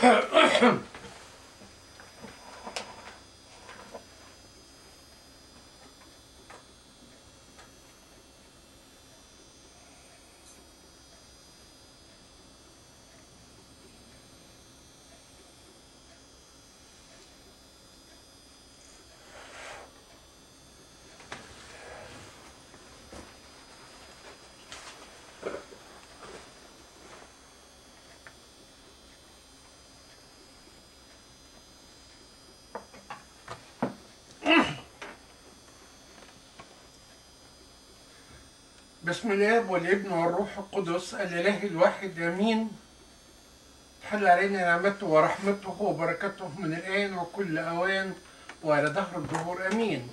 بسم الله والابن والروح القدس الإله الواحد آمين. تحل علينا نعمته ورحمته وبركته من الآن وكل أوان وإلى دهر الدهور آمين.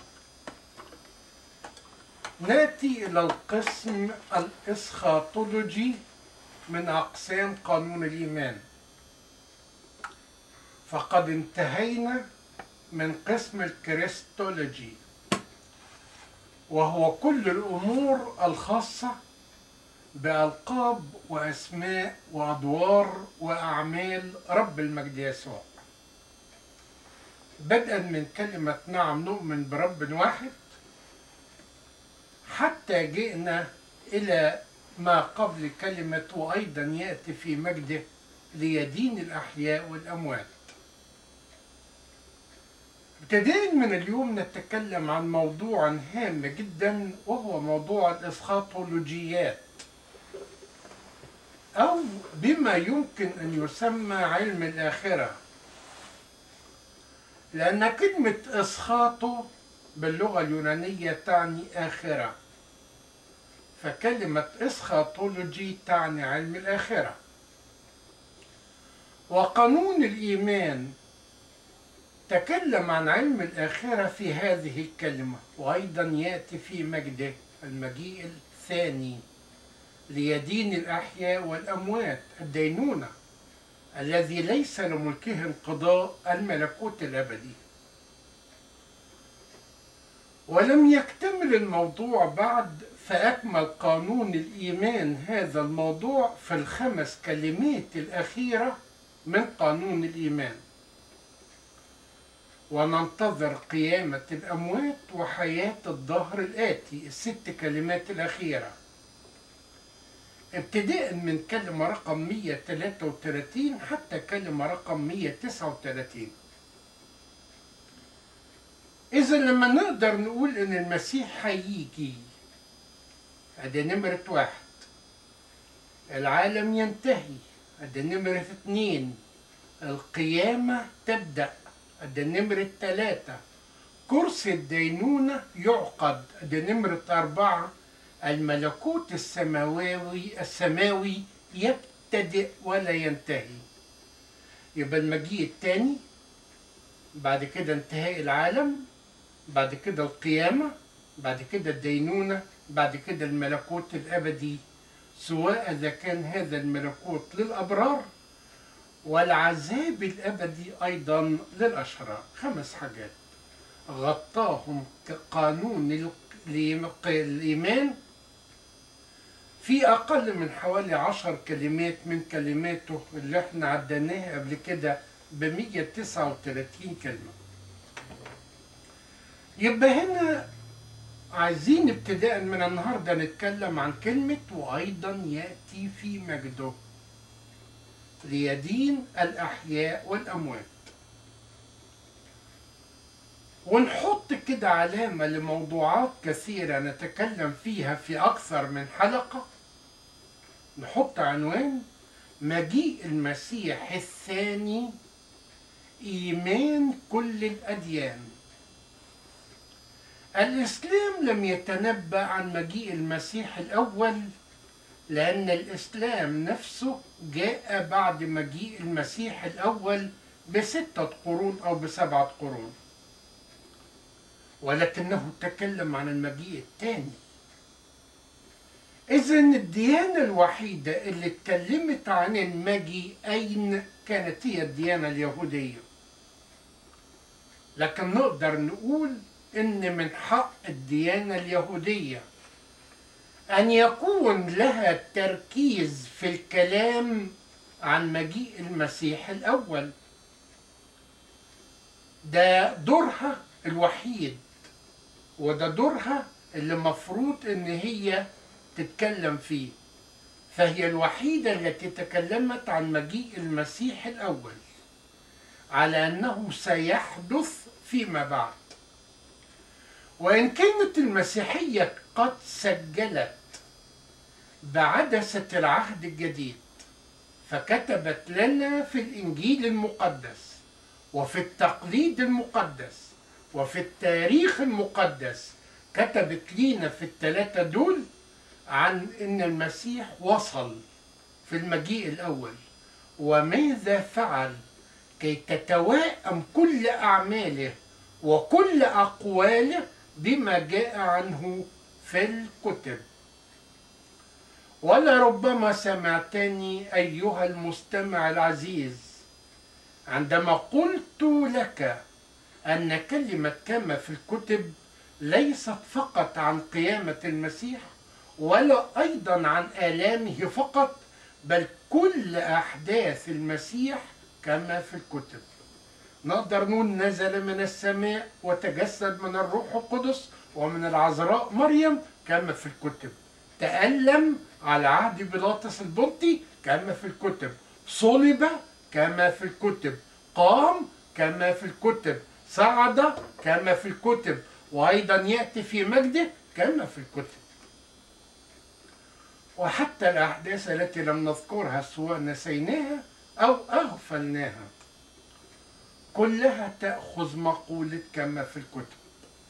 نأتي إلى القسم الإسخاطولوجي من أقسام قانون الإيمان. فقد انتهينا من قسم الكريستولوجي، وهو كل الأمور الخاصة بألقاب وأسماء وأدوار وأعمال رب المجد يسوع، بدءا من كلمة نعم نؤمن برب واحد حتى جئنا إلى ما قبل كلمة وأيضا يأتي في مجده ليدين الأحياء والأموات. ابتداء من اليوم نتكلم عن موضوع هام جدا، وهو موضوع الإسخاطولوجيات، أو بما يمكن أن يسمى علم الآخرة، لأن كلمة إسخاطو باللغة اليونانية تعني آخرة، فكلمة إسخاطولوجي تعني علم الآخرة. وقانون الإيمان تكلم عن علم الآخرة في هذه الكلمة، وأيضا يأتي في مجده المجيء الثاني ليدين الأحياء والأموات، الدينونة الذي ليس لملكه انقضاء، الملكوت الأبدي. ولم يكتمل الموضوع بعد، فأكمل قانون الإيمان هذا الموضوع في الخمس كلمات الأخيرة من قانون الإيمان، وننتظر قيامة الأموات وحياة الدهر الآتي، الست كلمات الأخيرة، ابتداء من كلمة رقم 133 حتى كلمة رقم 139. إذا لما نقدر نقول إن المسيح هيجي، أدي نمرة واحد. العالم ينتهي، أدي نمرة 2. القيامة تبدأ، أدي نمرة 3. كرسي الدينونة يعقد، أدي نمرة 4. الملكوت السماوي يبتدئ ولا ينتهي. يبقى المجيء الثاني، بعد كده انتهاء العالم، بعد كده القيامة، بعد كده الدينونة، بعد كده الملكوت الأبدي، سواء إذا كان هذا الملكوت للأبرار والعذاب الأبدي أيضا للأشرار. 5 حاجات غطاهم قانون الإيمان في أقل من حوالي 10 كلمات من كلماته اللي احنا عدناها قبل كده ب139 كلمة. يبقى هنا عايزين ابتداء من النهاردة نتكلم عن كلمة وأيضا يأتي في مجده ليدين الأحياء والأموات، ونحط كده علامة لموضوعات كثيرة نتكلم فيها في أكثر من حلقة. نحط عنوان مجيء المسيح الثاني، إيمان كل الأديان. الإسلام لم يتنبأ عن مجيء المسيح الأول، لأن الإسلام نفسه جاء بعد مجيء المسيح الأول ب6 قرون أو ب7 قرون، ولكنه تكلم عن المجيء الثاني. إذن الديانة الوحيدة اللي اتكلمت عن المجيئين كانت هي الديانة اليهودية، لكن نقدر نقول إن من حق الديانة اليهودية أن يكون لها تركيز في الكلام عن مجيء المسيح الأول. ده دورها الوحيد، وده دورها اللي مفروض ان هي تتكلم فيه. فهي الوحيدة التي تكلمت عن مجيء المسيح الأول، على أنه سيحدث فيما بعد. وإن كانت المسيحية قد سجلت بعدسة العهد الجديد، فكتبت لنا في الإنجيل المقدس وفي التقليد المقدس وفي التاريخ المقدس، كتبت لينا في الثلاثة دول عن أن المسيح وصل في المجيء الأول، وماذا فعل كي تتوائم كل أعماله وكل أقواله بما جاء عنه في الكتب. ولربما سمعتني أيها المستمع العزيز عندما قلت لك أن كلمة كما في الكتب ليست فقط عن قيامة المسيح، ولا أيضا عن آلامه فقط، بل كل أحداث المسيح كما في الكتب. نقدر نقول نزل من السماء وتجسد من الروح القدس ومن العذراء مريم كما في الكتب، تألم على عهد بيلاطس البنطي كما في الكتب، صلب كما في الكتب، قام كما في الكتب، صعد كما في الكتب، وأيضا يأتي في مجده كما في الكتب. وحتى الأحداث التي لم نذكرها سواء نسيناها أو أغفلناها كلها تأخذ مقولة كما في الكتب.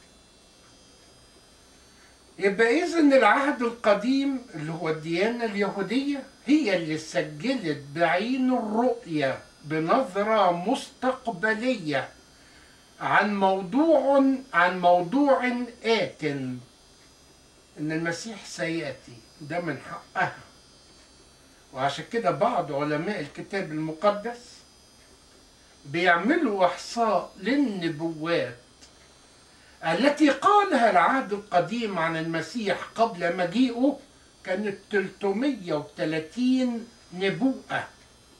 يبقى إذن العهد القديم اللي هو الديانة اليهودية هي اللي سجلت بعين الرؤية بنظرة مستقبلية عن موضوع آت، إن المسيح سيأتي. ده من حقها. وعشان كده بعض علماء الكتاب المقدس بيعملوا إحصاء للنبوات التي قالها العهد القديم عن المسيح قبل مجيئه، كانت 330 نبوءة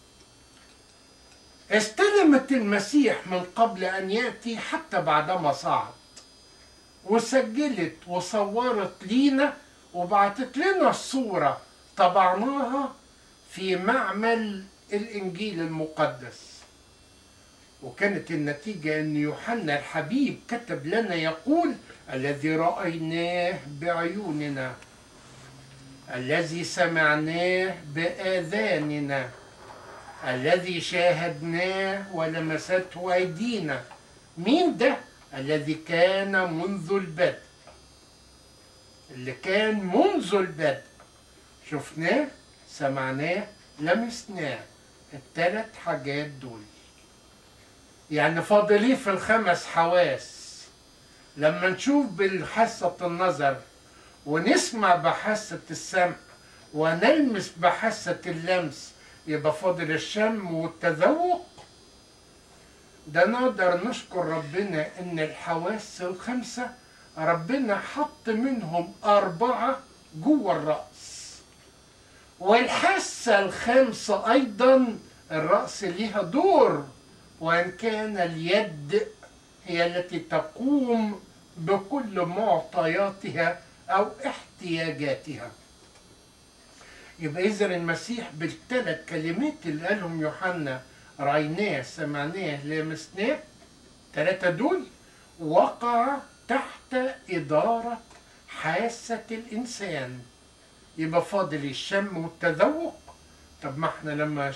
استلمت المسيح من قبل أن يأتي حتى بعدما صعد، وسجلت وصورت لينا وبعتت لنا الصورة، طبعناها في معمل الإنجيل المقدس. وكانت النتيجة أن يوحنا الحبيب كتب لنا يقول: الذي رأيناه بعيوننا، الذي سمعناه بآذاننا، الذي شاهدناه ولمسته أيدينا. مين ده؟ الذي كان منذ البدء، اللي كان منذ البدء، شفناه، سمعناه، لمسناه، الثلاث حاجات دول. يعني فاضليه في الخمس حواس. لما نشوف بحاسة النظر، ونسمع بحاسة السمع، ونلمس بحاسة اللمس، يبقى فاضل الشم والتذوق. ده نقدر نشكر ربنا ان الحواس الخمسة ربنا حط منهم 4 جوه الرأس، والحاسة الخامسة ايضا الرأس ليها دور، وان كان اليد هي التي تقوم بكل معطياتها او احتياجاتها. يبقى إذا المسيح بالثلاث كلمات اللي قالهم يوحنا، رأيناه، سمعناه، لمسناه، 3 دول وقع تحت إدارة حاسة الإنسان. يبقى فاضل الشم والتذوق. طب ما احنا لما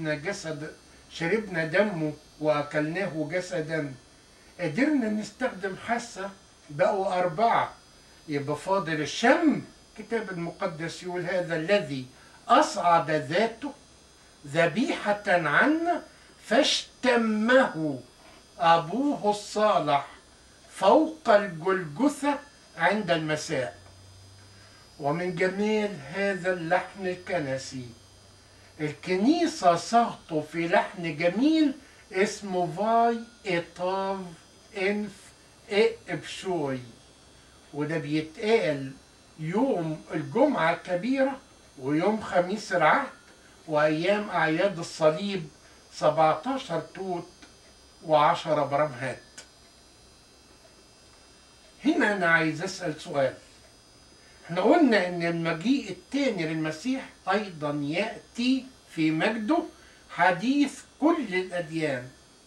شربنا دمه وأكلناه جسدا، قدرنا نستخدم حاسة، بقوا 4. يبقى فاضل الشم. الكتاب المقدس يقول: هذا الذي أصعد ذاته ذبيحة عنا فاشتمه أبوه الصالح فوق الجلجثة عند المساء. ومن جمال هذا اللحن الكنسي، الكنيسة صاغته في لحن جميل اسمه فاي إيطاف إنف إبشوي، وده بيتقال يوم الجمعة الكبيرة ويوم خميس العهد وأيام أعياد الصليب 17 توت و10 برمهات. هنا أنا عايز أسأل سؤال. احنا قلنا إن المجيء التاني للمسيح أيضا يأتي في مجده حديث كل الأديان.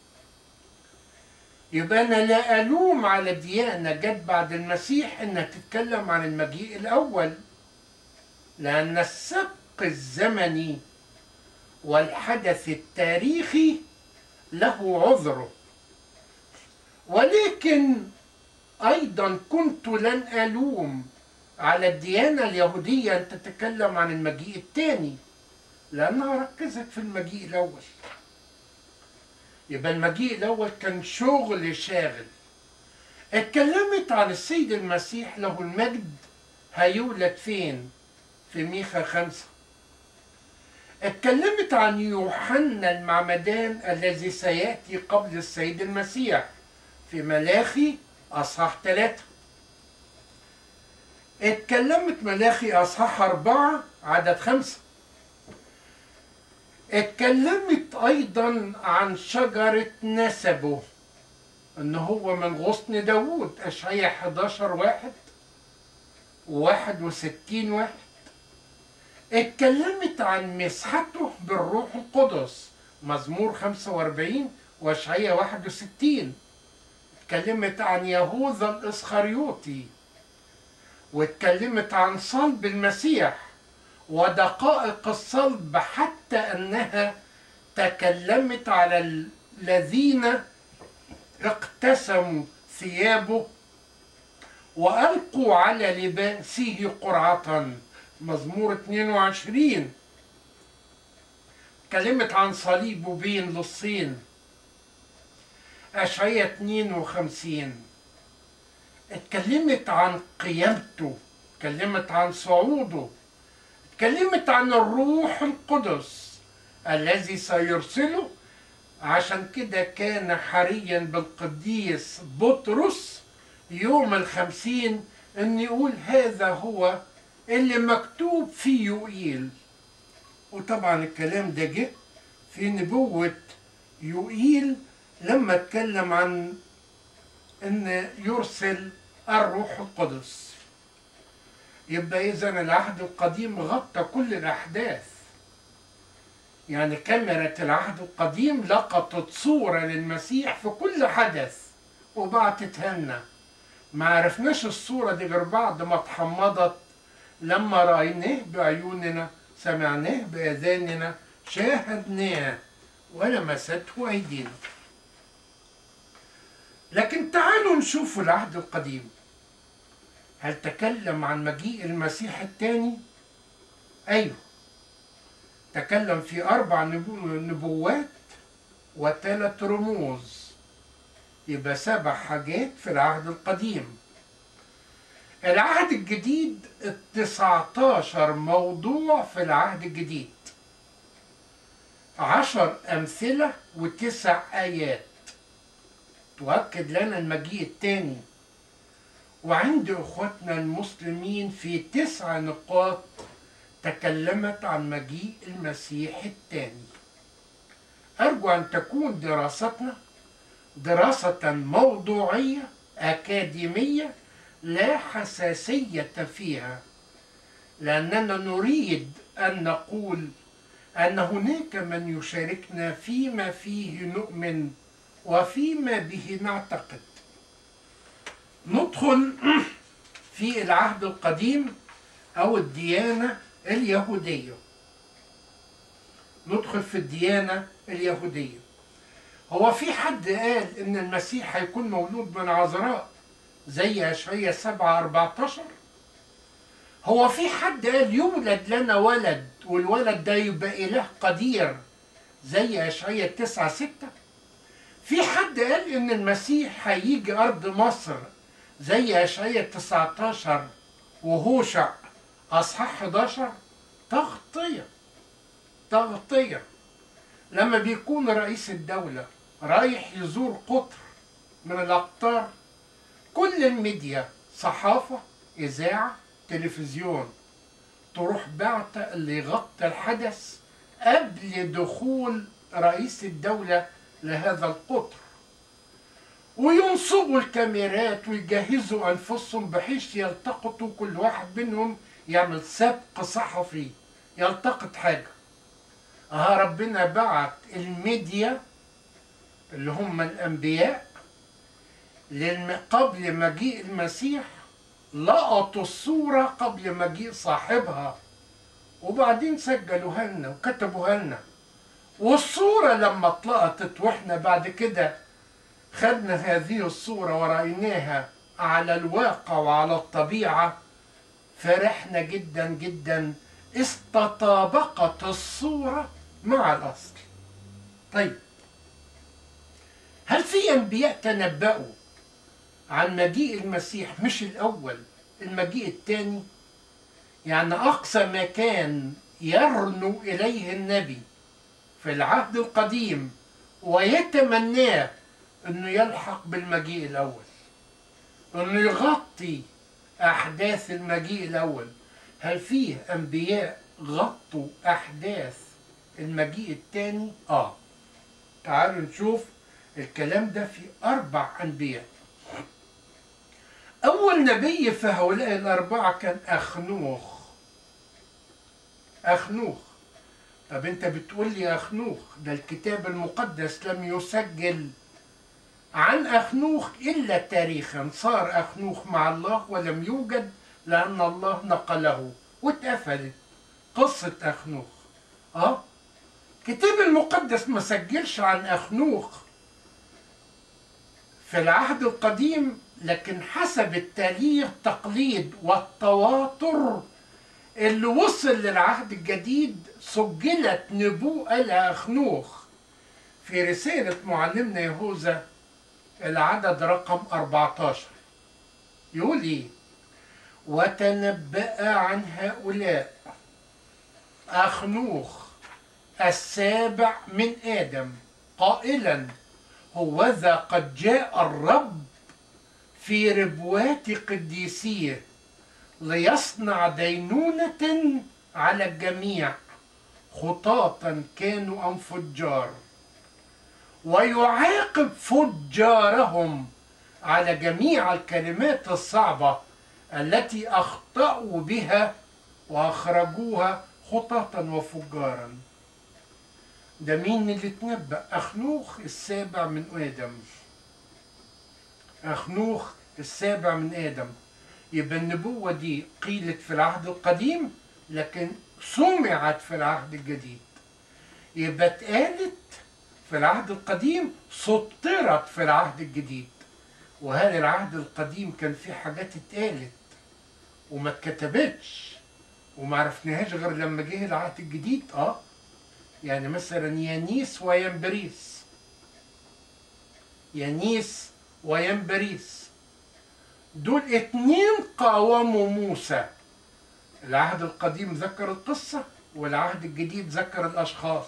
يبقى أنا لا ألوم على ديانة جت بعد المسيح إنها تتكلم عن المجيء الأول، لأن السبق الزمني والحدث التاريخي له عذره. ولكن أيضا كنت لن ألوم على الديانة اليهودية أن تتكلم عن المجيء الثاني، لأنها ركزت في المجيء الأول. يبقى المجيء الأول كان شغل شاغل. اتكلمت عن السيد المسيح له المجد هيولد فين؟ في ميخا 5. اتكلمت عن يوحنا المعمدان الذي سيأتي قبل السيد المسيح في ملاخي أصحاح 3. اتكلمت ملاخي أصحاح 4 عدد 5. اتكلمت أيضا عن شجرة نسبه، إن هو من غصن داوود، أشعياء 11:1 و61:1. اتكلمت عن مسحته بالروح القدس، مزمور 45 واشعياء 61. اتكلمت عن يهوذا الاسخريوطي، واتكلمت عن صلب المسيح ودقائق الصلب، حتى انها تكلمت على الذين اقتسموا ثيابه والقوا على لباسه قرعة، مزمور 22. اتكلمت عن صليبه بين لصين، أشعياء 52. اتكلمت عن قيامته، اتكلمت عن صعوده، اتكلمت عن الروح القدس الذي سيرسله. عشان كده كان حريا بالقديس بطرس يوم 50 ان يقول هذا هو اللي مكتوب في يوئيل. وطبعا الكلام ده جه في نبوة يوئيل لما اتكلم عن ان يرسل الروح القدس. يبقى اذا العهد القديم غطى كل الاحداث. يعني كاميرا العهد القديم لقطت صورة للمسيح في كل حدث وبعتتها لنا. ما عرفناش الصورة دي غير بعد ما اتحمضت، لما رأيناه بعيوننا، سمعناه بآذاننا، شاهدناه ولمسته أيدينا. لكن تعالوا نشوف العهد القديم. هل تكلم عن مجيء المسيح الثاني؟ أيوه، تكلم في 4 نبوات و3 رموز. يبقى 7 حاجات في العهد القديم. العهد الجديد 19 موضوع في العهد الجديد، 10 أمثلة و9 آيات تؤكد لنا المجيء الثاني. وعند أخوتنا المسلمين في 9 نقاط تكلمت عن مجيء المسيح الثاني. أرجو أن تكون دراستنا دراسة موضوعية أكاديمية لا حساسية فيها، لأننا نريد أن نقول أن هناك من يشاركنا فيما فيه نؤمن وفيما به نعتقد. ندخل في العهد القديم أو الديانة اليهودية. ندخل في الديانة اليهودية. هو في حد قال إن المسيح هيكون مولود من عذراء زي أشعياء 7:14؟ هو في حد قال يولد لنا ولد والولد ده يبقى إله قدير زي أشعياء 9:6؟ في حد قال إن المسيح هيجي أرض مصر زي أشعياء 19 وهوشع أصحاح 11؟ تغطية. لما بيكون رئيس الدولة رايح يزور قطر من الأقطار، كل الميديا، صحافة، إذاعة، تلفزيون، تروح بعت اللي يغطي الحدث قبل دخول رئيس الدولة لهذا القطر، وينصبوا الكاميرات ويجهزوا أنفسهم بحيث يلتقطوا كل واحد منهم يعمل سبق صحفي يلتقط حاجة. ربنا بعت الميديا اللي هم الأنبياء قبل مجيء المسيح، لقطوا الصورة قبل مجيء صاحبها، وبعدين سجلوها لنا وكتبوها لنا. والصورة لما اتلقطت واحنا بعد كده خدنا هذه الصورة ورأيناها على الواقع وعلى الطبيعة، فرحنا جدا جدا، استطابقت الصورة مع الأصل. طيب، هل في أنبياء تنبأوا عن مجيء المسيح مش الأول، المجيء الثاني؟ يعني أقصى ما كان يرنو إليه النبي في العهد القديم ويتمناه أنه يلحق بالمجيء الأول، أنه يغطي أحداث المجيء الأول. هل فيه أنبياء غطوا أحداث المجيء الثاني؟ تعالوا نشوف الكلام ده في 4 أنبياء. أول نبي في هؤلاء ال4 كان أخنوخ. أخنوخ، طب أنت بتقول لي أخنوخ، ده الكتاب المقدس لم يسجل عن أخنوخ إلا تاريخا. صار أخنوخ مع الله ولم يوجد لأن الله نقله واتقفلت قصة أخنوخ. الكتاب المقدس ما سجلش عن أخنوخ في العهد القديم، لكن حسب التاريخ تقليد والتواتر اللي وصل للعهد الجديد سجلت نبوءة لأخنوخ في رسالة معلمنا يهوذا العدد رقم 14. يقول إيه؟ وتنبأ عن هؤلاء أخنوخ السابع من آدم قائلا هوذا قد جاء الرب في ربوات قديسيه ليصنع دينونة على الجميع خطاة كانوا أم فجار، ويعاقب فجارهم على جميع الكلمات الصعبة التي أخطأوا بها وأخرجوها خطاة وفجارا. ده مين اللي تنبأ؟ أخنوخ السابع من آدم. أخنوخ السابع من آدم. يبقى النبوة دي قيلت في العهد القديم لكن سمعت في العهد الجديد. يبقى اتقالت في العهد القديم، سطرت في العهد الجديد. وهل العهد القديم كان فيه حاجات اتقالت وما اتكتبتش وما عرفناهاش غير لما جه العهد الجديد؟ يعني مثلا يانيس وينبريس، يانيس وينبريس دول 2 قاوموا موسى. العهد القديم ذكر القصة والعهد الجديد ذكر الأشخاص.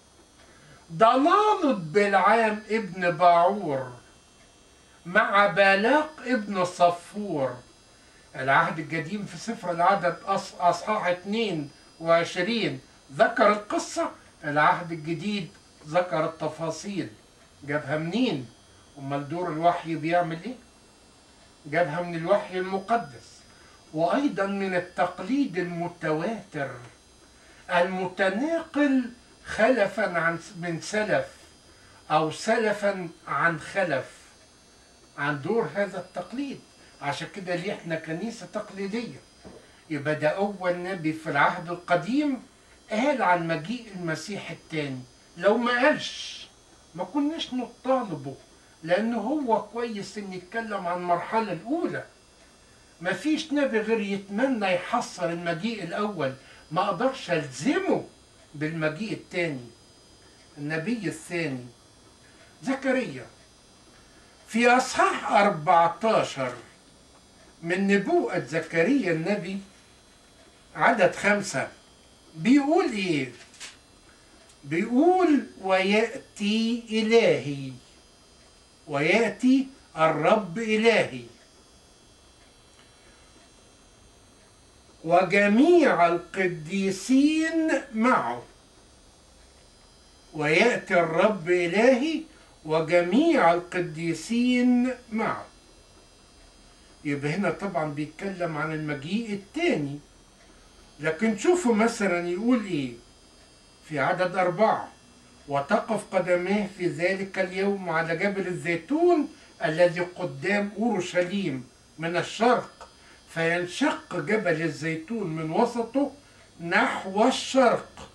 ضلالة بلعام ابن باعور مع بالاق ابن صفور. العهد القديم في سفر العدد أصحاح 22 ذكر القصة، العهد الجديد ذكر التفاصيل. جابها منين؟ أمال دور الوحي بيعمل إيه؟ جابها من الوحي المقدس، وأيضا من التقليد المتواتر المتناقل خلفا من سلف أو سلفا عن خلف، عن دور هذا التقليد. عشان كده ليه احنا كنيسة تقليدية. يبقى ده أول نبي في العهد القديم قال عن مجيء المسيح الثاني. لو ما قالش ما كناش نطالبه، لأنه هو كويس إن يتكلم عن المرحلة الأولى. ما فيش نبي غير يتمنى يحصل المجيء الأول، ما أقدرش ألزمه بالمجيء الثاني. النبي الثاني زكريا في أصحاح 14 من نبوءة زكريا النبي عدد 5 بيقول إيه؟ بيقول ويأتي إلهي، ويأتي الرب إلهي وجميع القديسين معه ويأتي الرب إلهي وجميع القديسين معه. يبقى هنا طبعا بيتكلم عن المجيء الثاني. لكن شوفوا مثلا يقول ايه في عدد 4: وتقف قدماه في ذلك اليوم على جبل الزيتون الذي قدام أورشليم من الشرق، فينشق جبل الزيتون من وسطه نحو الشرق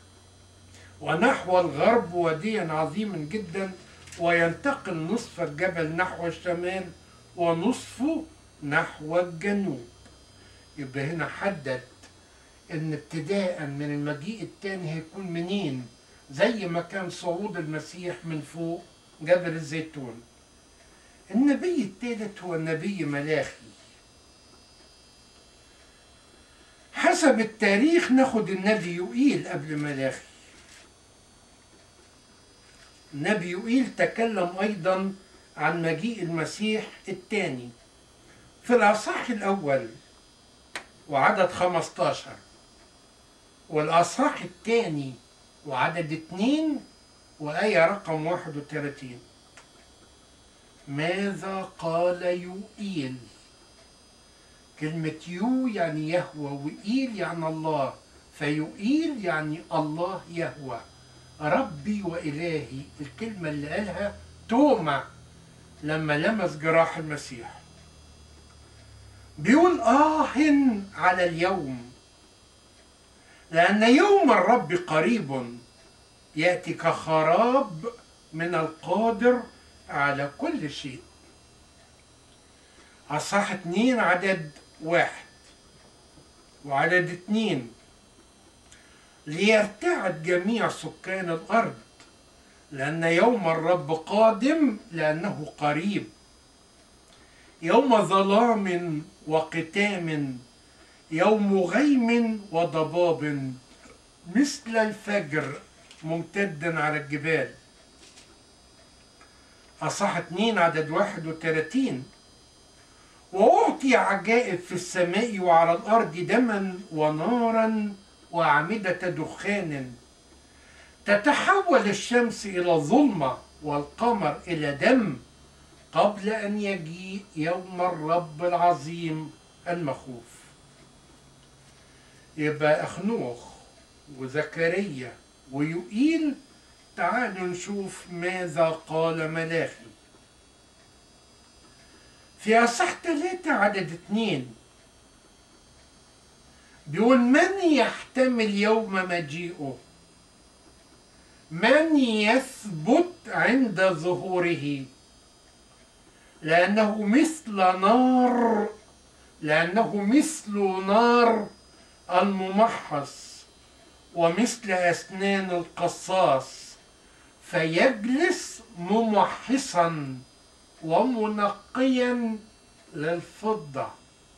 ونحو الغرب واديا عظيما جدا، وينتقل نصف الجبل نحو الشمال ونصفه نحو الجنوب. يبقى هنا حدد ان ابتداء من المجيء الثاني هيكون منين، زي ما كان صعود المسيح من فوق جبل الزيتون. النبي الثالث هو النبي ملاخي. حسب التاريخ ناخد النبي يوئيل قبل ملاخي. النبي يوئيل تكلم أيضا عن مجيء المسيح الثاني في الأصحاح الأول وعدد 15، والأصحاح الثاني وعدد 2 وآية رقم 31. ماذا قال يوئيل؟ كلمة يو يعني يهوى، وإيل يعني الله، فيوئيل يعني الله يهوى، ربي وإلهي. الكلمة اللي قالها توما لما لمس جراح المسيح. بيقول على اليوم، لأن يوم الرب قريب يأتي كخراب من القادر على كل شيء. أصحاح 2 عدد 1 وعدد 2: ليرتعد جميع سكان الأرض لأن يوم الرب قادم، لأنه قريب، يوم ظلام وقتام، يوم غيم وضباب، مثل الفجر ممتدا على الجبال. أصحاح 2 عدد 31: وأعطي عجائب في السماء وعلى الأرض، دما ونارا وأعمدة دخان، تتحول الشمس إلى ظلمة والقمر إلى دم قبل أن يجيء يوم الرب العظيم المخوف. يبقى أخنوخ وزكريا ويوئيل. تعالوا نشوف ماذا قال ملاخي. في أصحاح 3 عدد 2 بيقول: من يحتمل يوم مجيئه؟ من يثبت عند ظهوره؟ لأنه مثل نار الممحص ومثل أسنان القصاص، فيجلس ممحصا ومنقيا للفضة.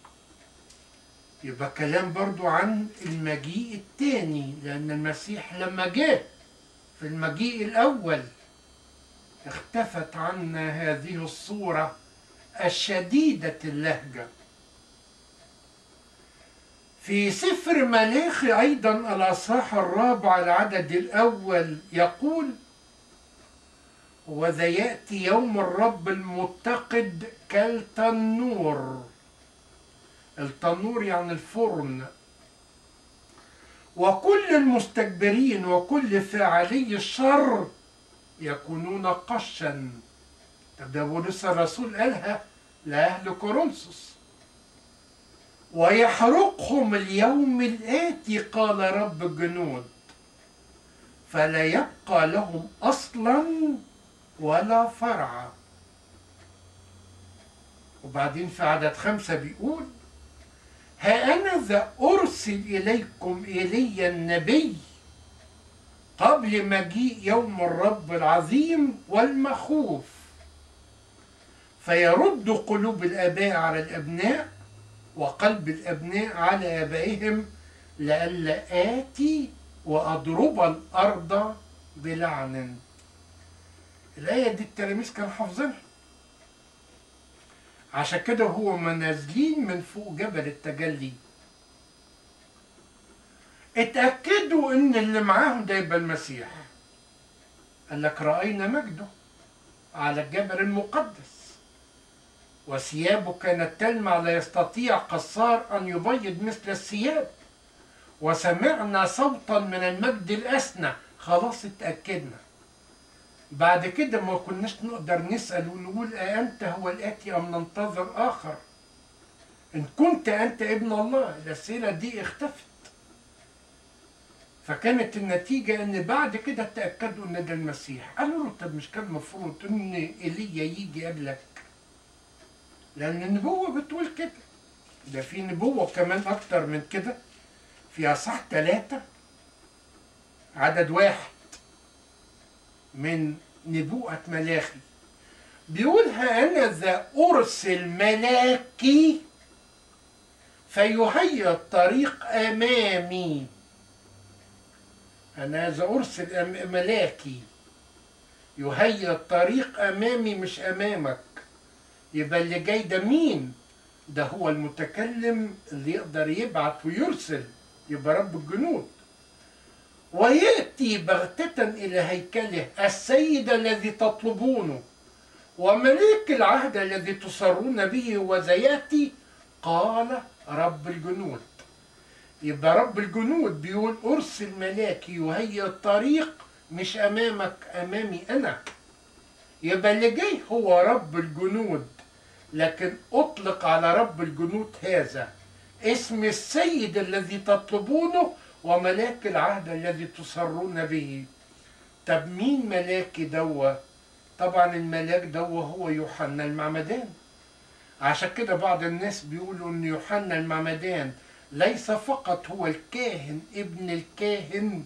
يبقى كلام برضو عن المجيء الثاني، لأن المسيح لما جاء في المجيء الأول اختفت عنا هذه الصورة الشديدة اللهجة. في سفر ملاخي أيضا الأصحاح 4 العدد الأول يقول: وذا يأتي يوم الرب المتقد كالتنور. التنور يعني الفرن. وكل المستكبرين وكل فاعلي الشر يكونون قشا. طب ده بولس الرسول قالها لأهل كورنثوس. ويحرقهم اليوم الآتي قال رب الجنود، فلا يبقى لهم أصلا ولا فرع. وبعدين في عدد 5 بيقول: ها أنا ذا أرسل إليكم إيليا النبي قبل مجيء يوم الرب العظيم والمخوف، فيرد قلوب الآباء على الأبناء وقلب الأبناء على آبائهم، لئلا آتي وأضرب الأرض بلعن. الآية دي التلاميذ كانوا حافظينها، عشان كده هو نازلين من فوق جبل التجلي اتأكدوا إن اللي معاهم ده يبقى المسيح. قال لك رأينا مجده على الجبل المقدس، وثيابه كانت تلمع لا يستطيع قصار أن يبيض مثل الثياب، وسمعنا صوتا من المجد الأسنى. خلاص اتأكدنا. بعد كده ما كناش نقدر نسأل ونقول أأنت هو الآتي أم ننتظر آخر؟ إن كنت أنت ابن الله. الأسئلة دي اختفت. فكانت النتيجة إن بعد كده تأكدوا إن ده المسيح. قالوا له طب مش كان المفروض إن إيليا يجي قبلك؟ لأن النبوة بتقول كده. ده في نبوة كمان أكتر من كده في أصحاح 3 عدد 1 من نبوءة ملاخي، بيقول ها أنا ذا أرسل ملاكي فيهيئ الطريق أمامي. أنا ذا أرسل ملاكي يهيئ الطريق أمامي، مش أمامك. يبقى اللي جاي ده مين؟ ده هو المتكلم اللي يقدر يبعت ويرسل، يبقى رب الجنود. ويأتي بغتة إلى هيكله السيد الذي تطلبونه وملك العهد الذي تصرون به، وذا يأتي قال رب الجنود. يبقى رب الجنود بيقول أرسل ملاكي يهيئ الطريق، مش أمامك، أمامي أنا. يبقى اللي جاي هو رب الجنود، لكن أطلق على رب الجنود هذا اسم السيد الذي تطلبونه وملاك العهد الذي تصرون به. طب مين ملاكي دوا؟ طبعا الملاك دوا هو يوحنا المعمدان. عشان كده بعض الناس بيقولوا ان يوحنا المعمدان ليس فقط هو الكاهن ابن الكاهن،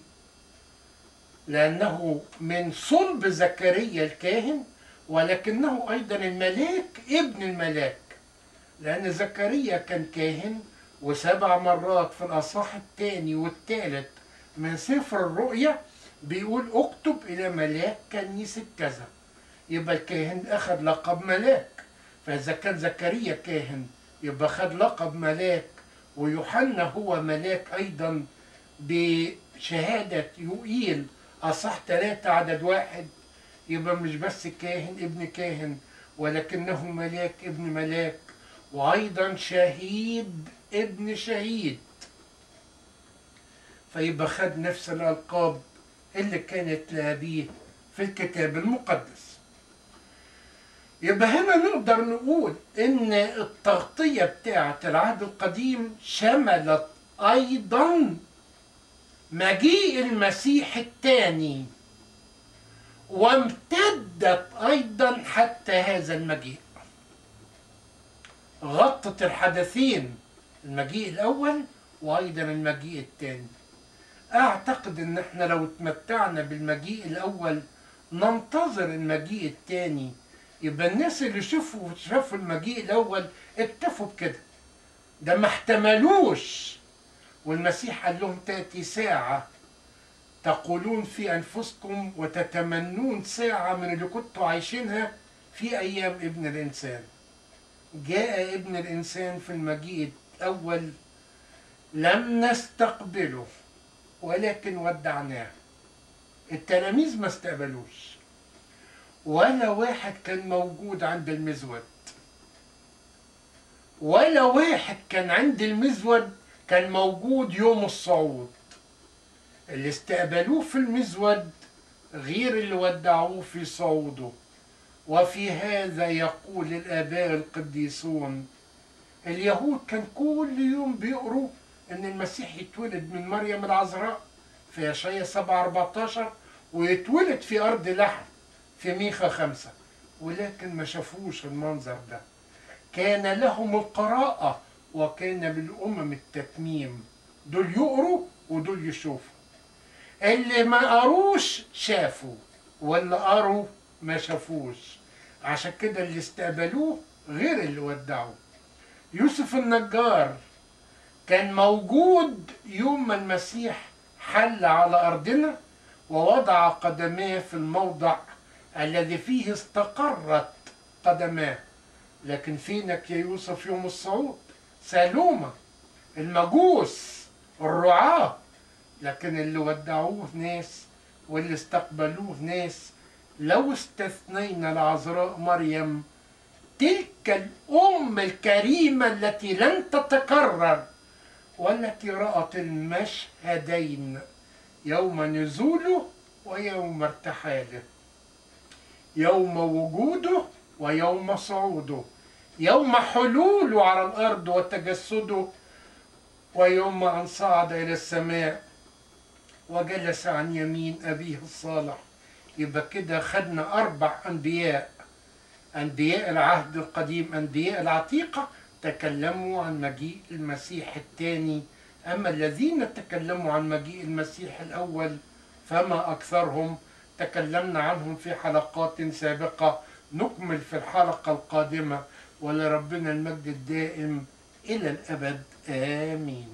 لأنه من صلب زكريا الكاهن، ولكنه أيضا الملاك ابن الملاك، لأن زكريا كان كاهن، وسبع مرات في الأصحاح الثاني والثالث من سفر الرؤيا بيقول اكتب إلى ملاك كنيسة كذا. يبقى الكاهن أخذ لقب ملاك. فإذا كان زكريا كاهن يبقى خد لقب ملاك، ويوحنا هو ملاك أيضا بشهادة يوئيل أصح 3 عدد 1. يبقى مش بس كاهن ابن كاهن، ولكنه ملاك ابن ملاك، وأيضا شهيد ابن شهيد. فيبقى خد نفس الألقاب اللي كانت لأبيه في الكتاب المقدس. يبقى هنا نقدر نقول إن التغطية بتاعة العهد القديم شملت أيضا مجيء المسيح الثاني، وامتدت أيضا حتى هذا المجيء. غطت الحدثين، المجيء الأول وأيضا المجيء الثاني. أعتقد إن احنا لو اتمتعنا بالمجيء الأول ننتظر المجيء الثاني. يبقى الناس اللي شافوا المجيء الأول اكتفوا بكده، ده ما احتملوش. والمسيح قال لهم تأتي ساعة تقولون في أنفسكم وتتمنون ساعة من اللي كنتوا عايشينها في أيام ابن الإنسان. جاء ابن الإنسان في المجيء الأول، لم نستقبله ولكن ودعناه. التلاميذ ما استقبلوش، ولا واحد كان موجود عند المزود، ولا واحد كان عند المزود كان موجود يوم الصعود. اللي استقبلوه في المزود غير اللي ودعوه في صعوده. وفي هذا يقول الآباء القديسون. اليهود كان كل يوم بيقروا ان المسيح يتولد من مريم العذراء في اشعياء 7:14، ويتولد في ارض لحم في ميخا 5، ولكن ما شافوش المنظر ده. كان لهم القراءة وكان للأمم التتميم. دول يقروا ودول يشوفوا. اللي ما قروش شافوا، واللي قروا ما شافوش. عشان كده اللي استقبلوه غير اللي ودعوه. يوسف النجار كان موجود يوم ما المسيح حل على أرضنا ووضع قدماه في الموضع الذي فيه استقرت قدماه. لكن فينك يا يوسف يوم الصعود؟ سالومة، المجوس، الرعاة. لكن اللي ودعوه ناس واللي استقبلوه ناس، لو استثنينا العذراء مريم تلك الأم الكريمة التي لن تتكرر، والتي رأت المشهدين، يوم نزوله ويوم ارتحاله، يوم وجوده ويوم صعوده، يوم حلوله على الأرض وتجسده، ويوم أن صعد إلى السماء وجلس عن يمين أبيه الصالح. يبقى كده خدنا 4 أنبياء، أنبياء العهد القديم، أنبياء العتيقة، تكلموا عن مجيء المسيح الثاني. أما الذين تكلموا عن مجيء المسيح الأول فما أكثرهم، تكلمنا عنهم في حلقات سابقة، نكمل في الحلقة القادمة، ولربنا المجد الدائم إلى الأبد، آمين.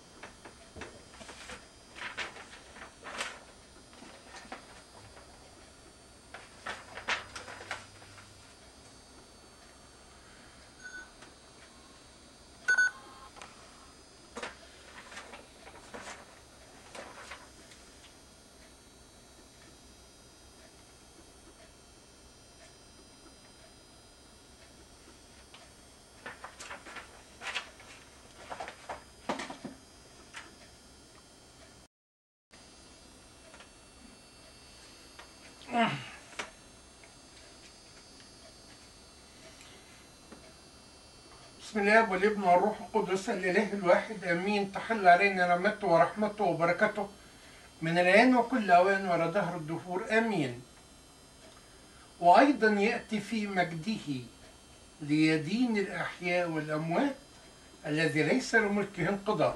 بسم الله والابن والروح القدس الإله الواحد، آمين. تحل علينا نعمته ورحمته وبركته من الآن وكل أوان ولا دهر الدهور، آمين. وأيضا يأتي في مجده ليدين الأحياء والأموات الذي ليس لملكه انقضاء.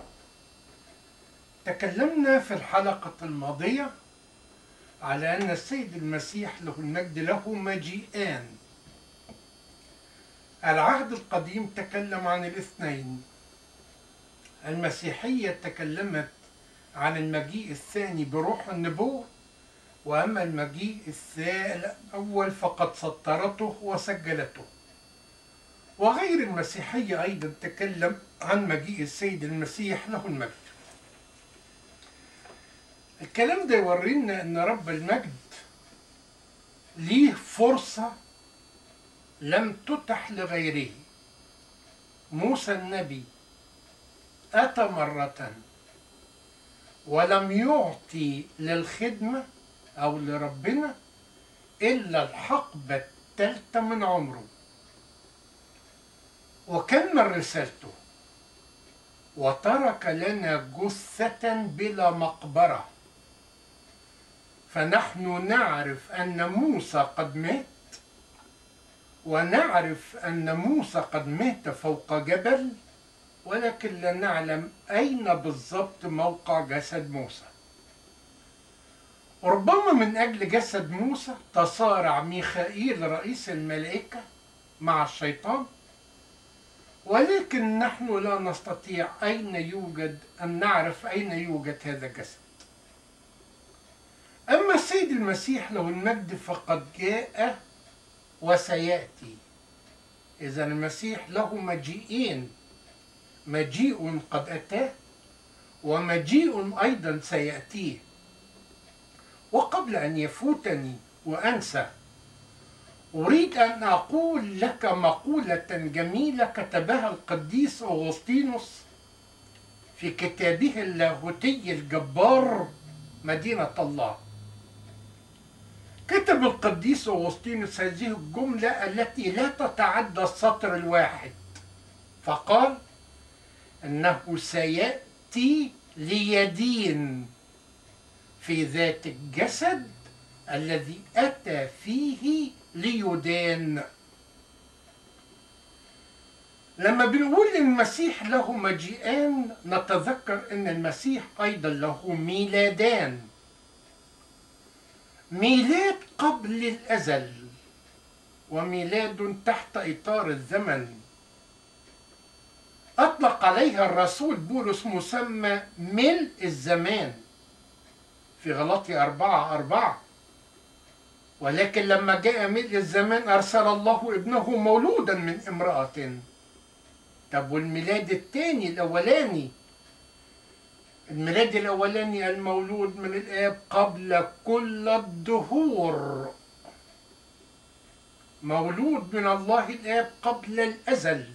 تكلمنا في الحلقة الماضية على أن السيد المسيح له المجد له مجيئان. العهد القديم تكلم عن الاثنين، المسيحية تكلمت عن المجيء الثاني بروح النبوة، وأما المجيء الأول فقد سطرته وسجلته. وغير المسيحية أيضا تكلم عن مجيء السيد المسيح له المجد. الكلام ده يورينا أن رب المجد ليه فرصة لم تتح لغيره. موسى النبي أتى مرة ولم يعطي للخدمة أو لربنا إلا الحقبة الثالثة من عمره، وكمل رسالته وترك لنا جثة بلا مقبرة. فنحن نعرف أن موسى قد مات، ونعرف أن موسى قد مات فوق جبل، ولكن لا نعلم أين بالضبط موقع جسد موسى. ربما من أجل جسد موسى تصارع ميخائيل رئيس الملائكة مع الشيطان، ولكن نحن لا نستطيع أن نعرف أين يوجد هذا الجسد. أما السيد المسيح له المجد فقد جاء وسيأتي. إذا المسيح له مجيئين، مجيء قد أتاه ومجيء أيضا سيأتيه. وقبل أن يفوتني وأنسى، أريد أن أقول لك مقولة جميلة كتبها القديس أغسطينوس في كتابه اللاهوتي الجبار مدينة الله. كتب القديس أغسطينوس هذه الجملة التي لا تتعدى السطر الواحد، فقال أنه سيأتي ليدين في ذات الجسد الذي أتى فيه ليدان. لما بنقول المسيح له مجيئان نتذكر أن المسيح أيضا له ميلادان، ميلاد قبل الأزل وميلاد تحت إطار الزمن. أطلق عليها الرسول بولس مسمى ملء الزمان في غلاطي 4:4. ولكن لما جاء ملء الزمان أرسل الله ابنه مولودا من امرأة. طب والميلاد الثاني الأولاني الميلاد الأولاني المولود من الآب قبل كل الدهور، مولود من الله الآب قبل الأزل.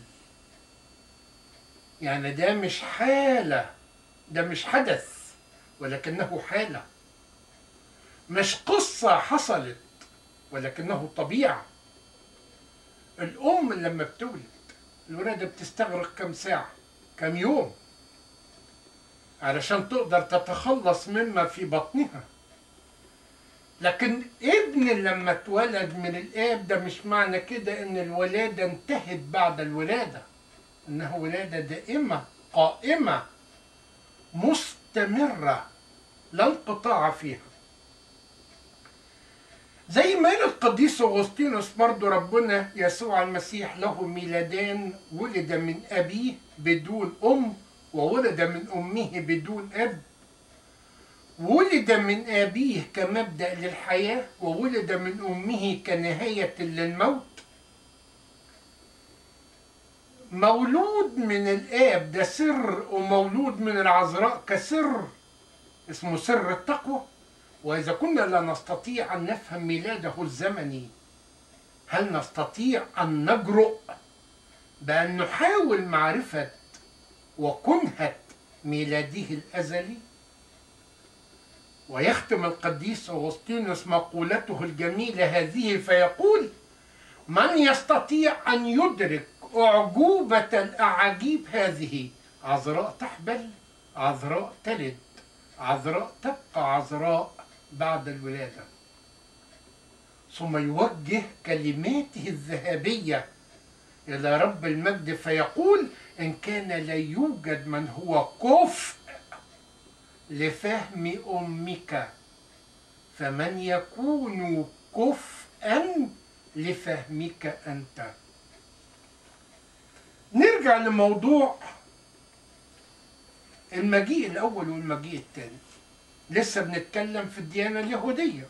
يعني ده مش حالة، ده مش حدث، ولكنه حالة، مش قصة حصلت، ولكنه طبيعة. الأم لما بتولد الولادة بتستغرق كم ساعة، كم يوم، علشان تقدر تتخلص مما في بطنها. لكن ابن لما اتولد من الآب ده مش معنى كده ان الولادة انتهت بعد الولادة، انها ولادة دائمة قائمة مستمرة لا انقطاع فيها. زي ما قال القديس أغسطينوس برضو، ربنا يسوع المسيح له ميلادان، ولد من أبيه بدون أم، وولد من أمه بدون أب. ولد من أبيه كمبدأ للحياة، وولد من أمه كنهاية للموت. مولود من الآب ده سر، ومولود من العذراء كسر، اسمه سر التقوى. وإذا كنا لا نستطيع أن نفهم ميلاده الزمني، هل نستطيع أن نجرؤ بأن نحاول معرفة وكنهة ميلاده الأزلي؟ ويختم القديس أغسطينوس مقولته الجميلة هذه فيقول: من يستطيع أن يدرك أعجوبة الأعاجيب هذه؟ عذراء تحبل، عذراء تلد، عذراء تبقى عذراء بعد الولادة. ثم يوجه كلماته الذهبية إلى رب المجد فيقول: إن كان لا يوجد من هو كفء لفهم أمك، فمن يكون كفءا لفهمك أنت. نرجع لموضوع المجيء الأول والمجيء الثاني. لسه بنتكلم في الديانة اليهودية،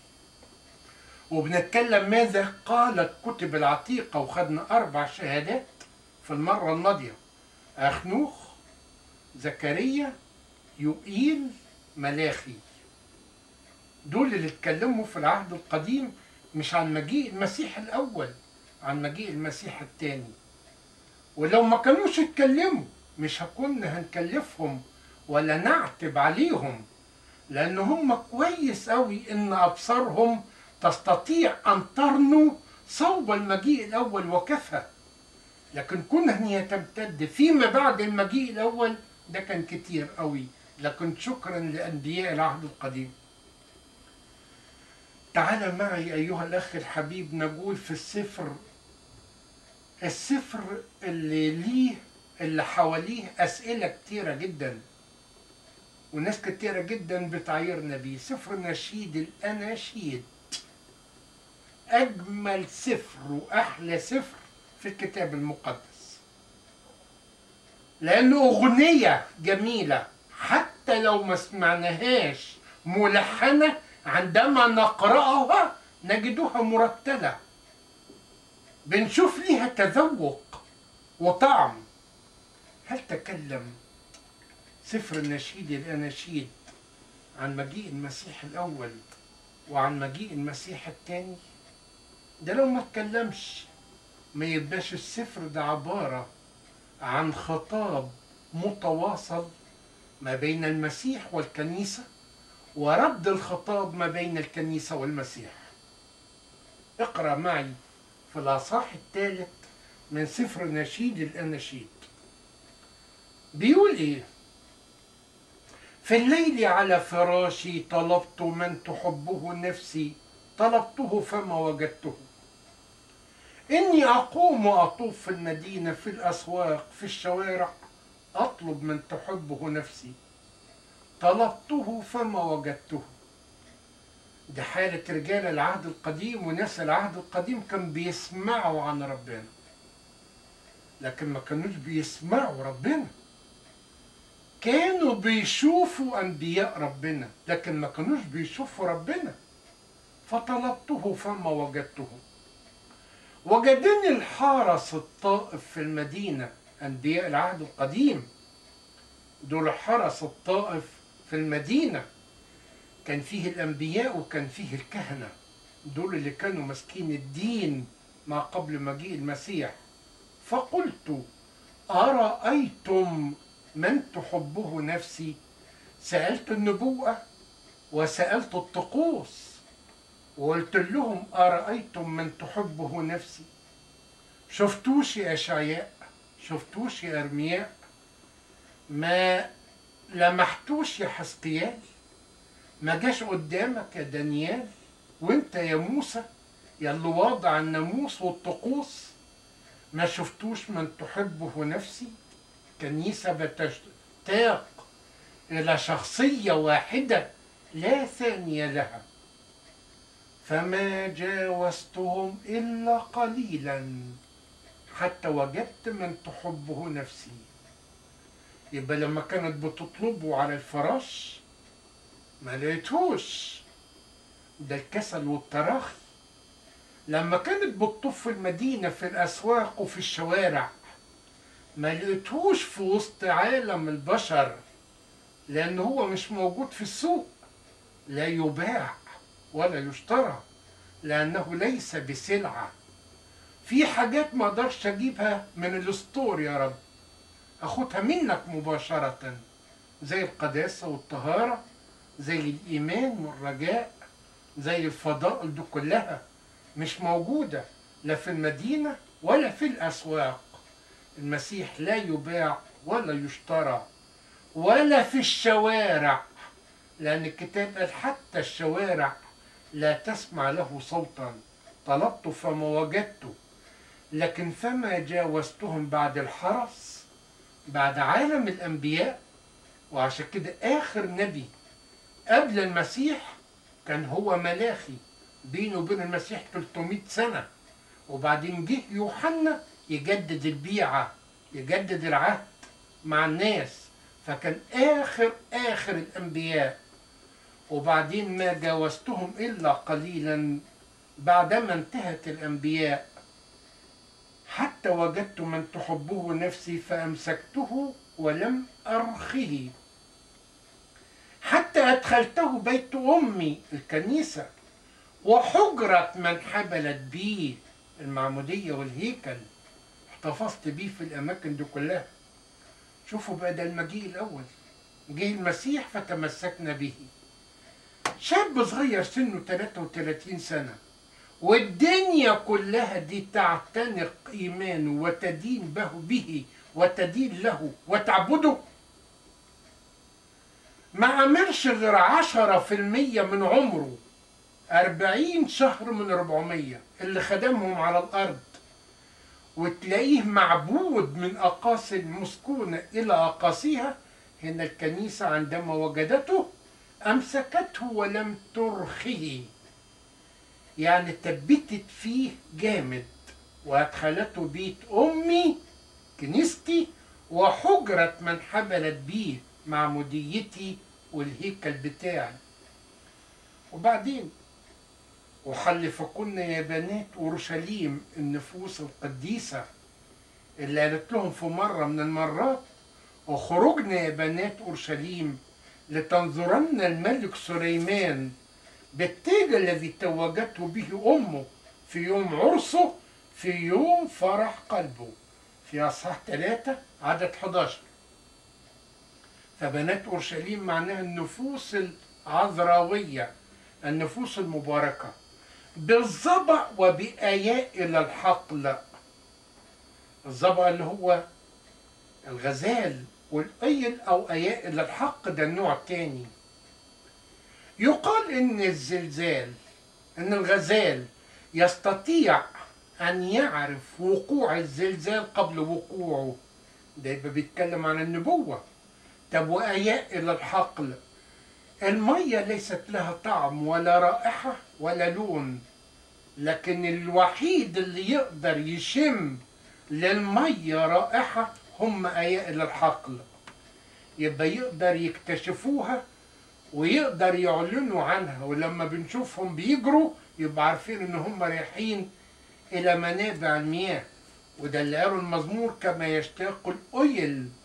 وبنتكلم ماذا قالت كتب العتيقة، وخدنا 4 شهادات في المرة الماضية: أخنوخ، زكريا، يوئيل، ملاخي. دول اللي اتكلموا في العهد القديم مش عن مجيء المسيح الأول، عن مجيء المسيح الثاني. ولو ما كانوش اتكلموا مش كنا هنكلفهم ولا نعتب عليهم، لأن هم كويس قوي إن أبصارهم تستطيع أن ترنو صوب المجيء الأول وكفى. لكن كونها ان هي تمتد فيما بعد المجيء الأول ده كان كتير قوي. لكن شكرا لأنبياء العهد القديم. تعال معي أيها الأخ الحبيب نقول في السفر اللي حواليه أسئلة كتيرة جدا، وناس كتيرة جدا بتعيرنا بيه. سفر نشيد الأناشيد، أجمل سفر وأحلى سفر في الكتاب المقدس، لأنه أغنية جميلة حتى لو ما سمعناهاش ملحنة، عندما نقرأها نجدها مرتلة، بنشوف ليها تذوق وطعم. هل تكلم سفر النشيد الأناشيد عن مجيء المسيح الأول وعن مجيء المسيح الثاني؟ ده لو ما اتكلمش ما يبقاش السفر ده عبارة عن خطاب متواصل ما بين المسيح والكنيسة، ورد الخطاب ما بين الكنيسة والمسيح. اقرأ معي في الأصحاح 3 من سفر نشيد الأناشيد. بيقول إيه؟ في الليل على فراشي طلبت من تحبه نفسي، طلبته فما وجدته. إني أقوم وأطوف في المدينة، في الأسواق، في الشوارع، أطلب من تحبه نفسي، طلبته فما وجدته. ده حالة رجال العهد القديم وناس العهد القديم كانوا بيسمعوا عن ربنا، لكن ما كانوش بيسمعوا ربنا. كانوا بيشوفوا أنبياء ربنا لكن ما كانوش بيشوفوا ربنا. فطلبته فما وجدته. وجدني الحارس الطائف في المدينة، أنبياء العهد القديم دول حرس الطائف في المدينة، كان فيه الأنبياء وكان فيه الكهنة، دول اللي كانوا ماسكين الدين ما قبل مجيء المسيح. فقلت أرأيتم من تحبه نفسي؟ سألت النبوءة وسألت الطقوس، وقلت لهم أرأيتم من تحبه نفسي؟ شفتوش يا أشعياء؟ شفتوش يا أرمياء؟ ما لمحتوش يا حزقيال؟ ما جاش قدامك يا دانيال؟ وانت يا موسى يا اللي واضع الناموس والطقوس، ما شفتوش من تحبه نفسي؟ كنيسة بتشتاق إلى شخصية واحدة لا ثانية لها. فما جاوزتهم إلا قليلا حتى وجدت من تحبه نفسي. يبقى لما كانت بتطلبه على الفراش ما لقيتهوش، ده الكسل والتراخي. لما كانت بتطوف في المدينة في الأسواق وفي الشوارع ما لقيتهوش في وسط عالم البشر، لأن هو مش موجود في السوق، لا يباع ولا يشترى، لأنه ليس بسلعة. في حاجات ما اقدرش اجيبها من الستور يا رب، اخدها منك مباشرة، زي القداسة والطهارة، زي الإيمان والرجاء، زي الفضائل دي كلها مش موجودة لا في المدينة ولا في الأسواق. المسيح لا يباع ولا يشترى ولا في الشوارع، لأن الكتاب قال حتى الشوارع لا تسمع له صوتا. طلبت فما وجدته، لكن فما جاوزتهم بعد الحرس، بعد عالم الأنبياء. وعشان كده آخر نبي قبل المسيح كان هو ملاخي، بينه وبين المسيح 300 سنة، وبعدين جه يوحنا يجدد البيعة، يجدد العهد مع الناس، فكان آخر الأنبياء. وبعدين ما جاوزتهم إلا قليلا بعدما انتهت الأنبياء، حتى وجدت من تحبه نفسي فأمسكته ولم أرخه، حتى أدخلته بيت أمي الكنيسة وحجرة من حبلت بيه المعمودية والهيكل، احتفظت بيه في الأماكن دي كلها. شوفوا بقى، ده المجيء الأول، جه المسيح فتمسكنا به. شاب صغير سنه 33 سنة والدنيا كلها دي تعتنق إيمانه وتدين به وتدين له وتعبده، ما عملش غير 10% من عمره، 40 شهر من 400 اللي خدمهم على الأرض، وتلاقيه معبود من أقاصي المسكونة إلى أقاصيها. هنا الكنيسة عندما وجدته أمسكته ولم ترخه، يعني ثبتت فيه جامد، وأدخلته بيت أمي كنيستي وحجرة من حملت بيه معموديتي والهيكل بتاعي. وبعدين وحلفكن يا بنات أورشليم النفوس القديسة، اللي قالت لهم في مرة من المرات وخرجنا يا بنات أورشليم لتنظرن الملك سليمان بالتاج الذي توجته به أمه في يوم عرسه، في يوم فرح قلبه، في أصحاح 3 عدد 11. فبنات أورشليم معناها النفوس العذراوية، النفوس المباركة، بالظبع وبآياء إلى الحقل. الظبع اللي هو الغزال، والأيل أو آياء إلى الحق ده النوع الثاني. يقال إن الغزال يستطيع أن يعرف وقوع الزلزال قبل وقوعه، ده يبقى بيتكلم عن النبوة. طب وآياء إلى الحقل، المية ليست لها طعم ولا رائحة ولا لون، لكن الوحيد اللي يقدر يشم للمية رائحة هم آياء إلى الحقل، يبقى يقدر يكتشفوها ويقدر يعلنوا عنها، ولما بنشوفهم بيجروا يبقى عارفين ان هم رايحين الى منابع المياه. وده اللي قالوا المزمور كما يشتاق الأيل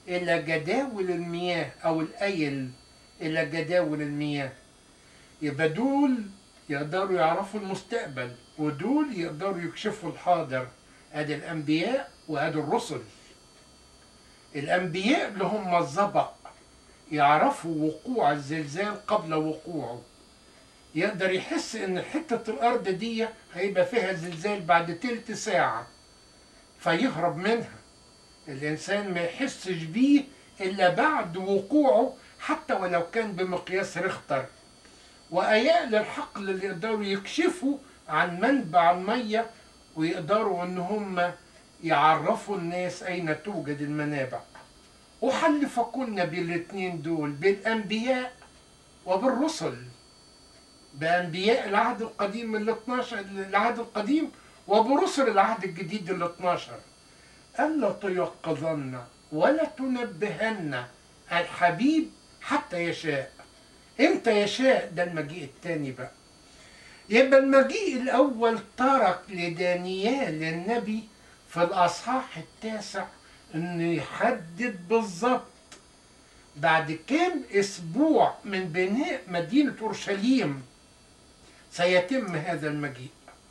إلى جداول المياه، أو الأيل إلى جداول المياه. يبقى دول يقدروا يعرفوا المستقبل، ودول يقدروا يكشفوا الحاضر. ادي الانبياء وادي الرسل. الانبياء اللي هم السبق يعرفوا وقوع الزلزال قبل وقوعه، يقدر يحس ان حتة الارض دي هيبقى فيها زلزال بعد تلت ساعة فيهرب منها. الانسان ما يحسش بيه الا بعد وقوعه، حتى ولو كان بمقياس ريختر. وآيات للحقل اللي يقدروا يكشفوا عن منبع المية، ويقدروا ان هم يعرفوا الناس اين توجد المنابع. وحلفكن بالاثنين دول، بالانبياء وبالرسل، بانبياء العهد القديم العهد القديم، وبرسل العهد الجديد 12، الا تيقظن ولا تنبهن الحبيب حتى يشاء. امتى يشاء؟ ده المجيء الثاني بقى. يبقى المجيء الاول ترك لدانيال النبي في الاصحاح 9 انه يحدد بالظبط بعد كام اسبوع من بناء مدينة اورشليم سيتم هذا المجيء.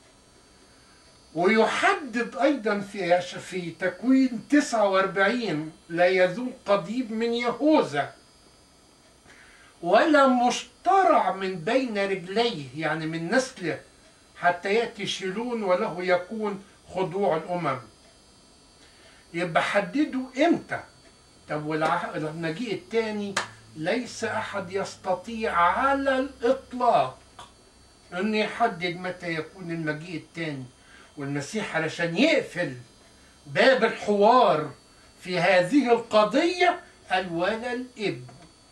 ويحدد ايضا في تكوين 49 لا يزول قضيب من يهوذا ولا مشترع من بين رجليه، يعني من نسله، حتى يأتي شيلون وله يكون خضوع الأمم. يبقى حددوا إمتى. طب والمجيء الثاني ليس أحد يستطيع على الإطلاق أن يحدد متى يكون المجيء الثاني. والمسيح علشان يقفل باب الحوار في هذه القضية قال ولا الابن،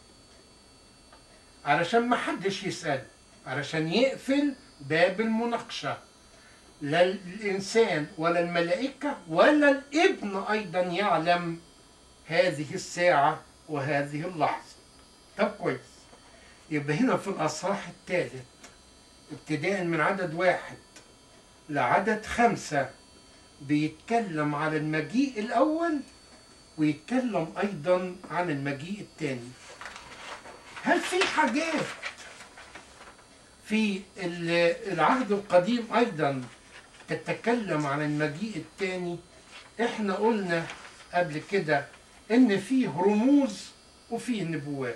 علشان ما حدش يسأل، علشان يقفل باب المناقشة. لا الإنسان ولا الملائكة ولا الابن أيضا يعلم هذه الساعة وهذه اللحظة. طب كويس. يبقى هنا في الأصحاح الثالث ابتداء من عدد 1 لعدد 5 بيتكلم على المجيء الأول ويتكلم أيضا عن المجيء الثاني. هل في حاجات في العهد القديم أيضا تتكلم عن المجيء الثاني؟ احنا قلنا قبل كده ان فيه رموز وفيه نبوات.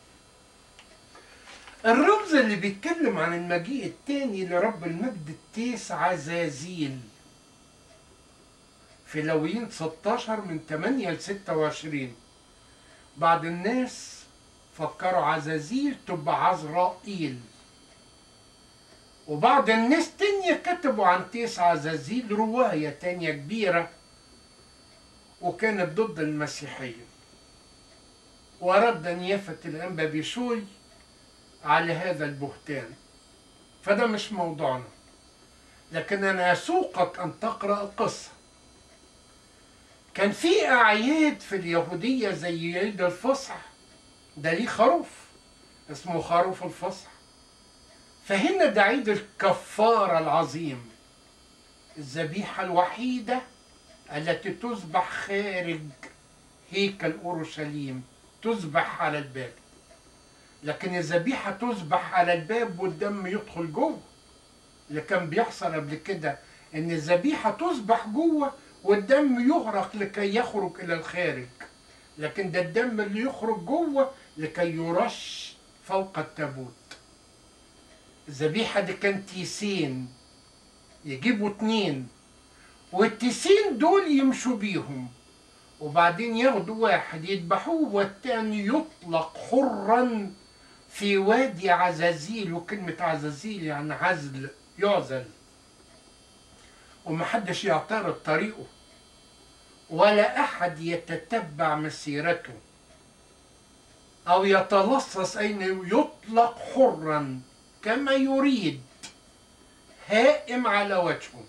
الرمز اللي بيتكلم عن المجيء الثاني لرب المجد التيس عزازيل في لاويين 16 من 8 ل 26. بعض الناس فكروا عزازيل تبقى عزرائيل، وبعض الناس تانية كتبوا عن تيس عزازيل رواية تانية كبيرة وكانت ضد المسيحية. ورد نيافة الأنبا بيشوي على هذا البهتان، فده مش موضوعنا، لكن أنا أسوقك أن تقرأ القصة. كان في أعياد في اليهودية زي عيد الفصح، ده ليه خروف اسمه خروف الفصح. فهنا ده عيد الكفارة العظيم، الذبيحة الوحيدة التي تذبح خارج هيكل أورشليم، تذبح على الباب. لكن الذبيحة تذبح على الباب والدم يدخل جوه. اللي كان بيحصل قبل كده ان الذبيحة تذبح جوه والدم يغرق لكي يخرج الى الخارج، لكن ده الدم اللي يخرج جوه لكي يرش فوق التابوت. الذبيحة دي كان تيسين، يجيبوا 2 والتيسين دول يمشوا بيهم، وبعدين ياخدوا واحد يذبحوه والتاني يطلق حرا في وادي عزازيل. وكلمة عزازيل يعني عزل، يعزل، ومحدش يعترض طريقه ولا أحد يتتبع مسيرته أو يتلصص أين يطلق حرا كما يريد، هائم على وجهه.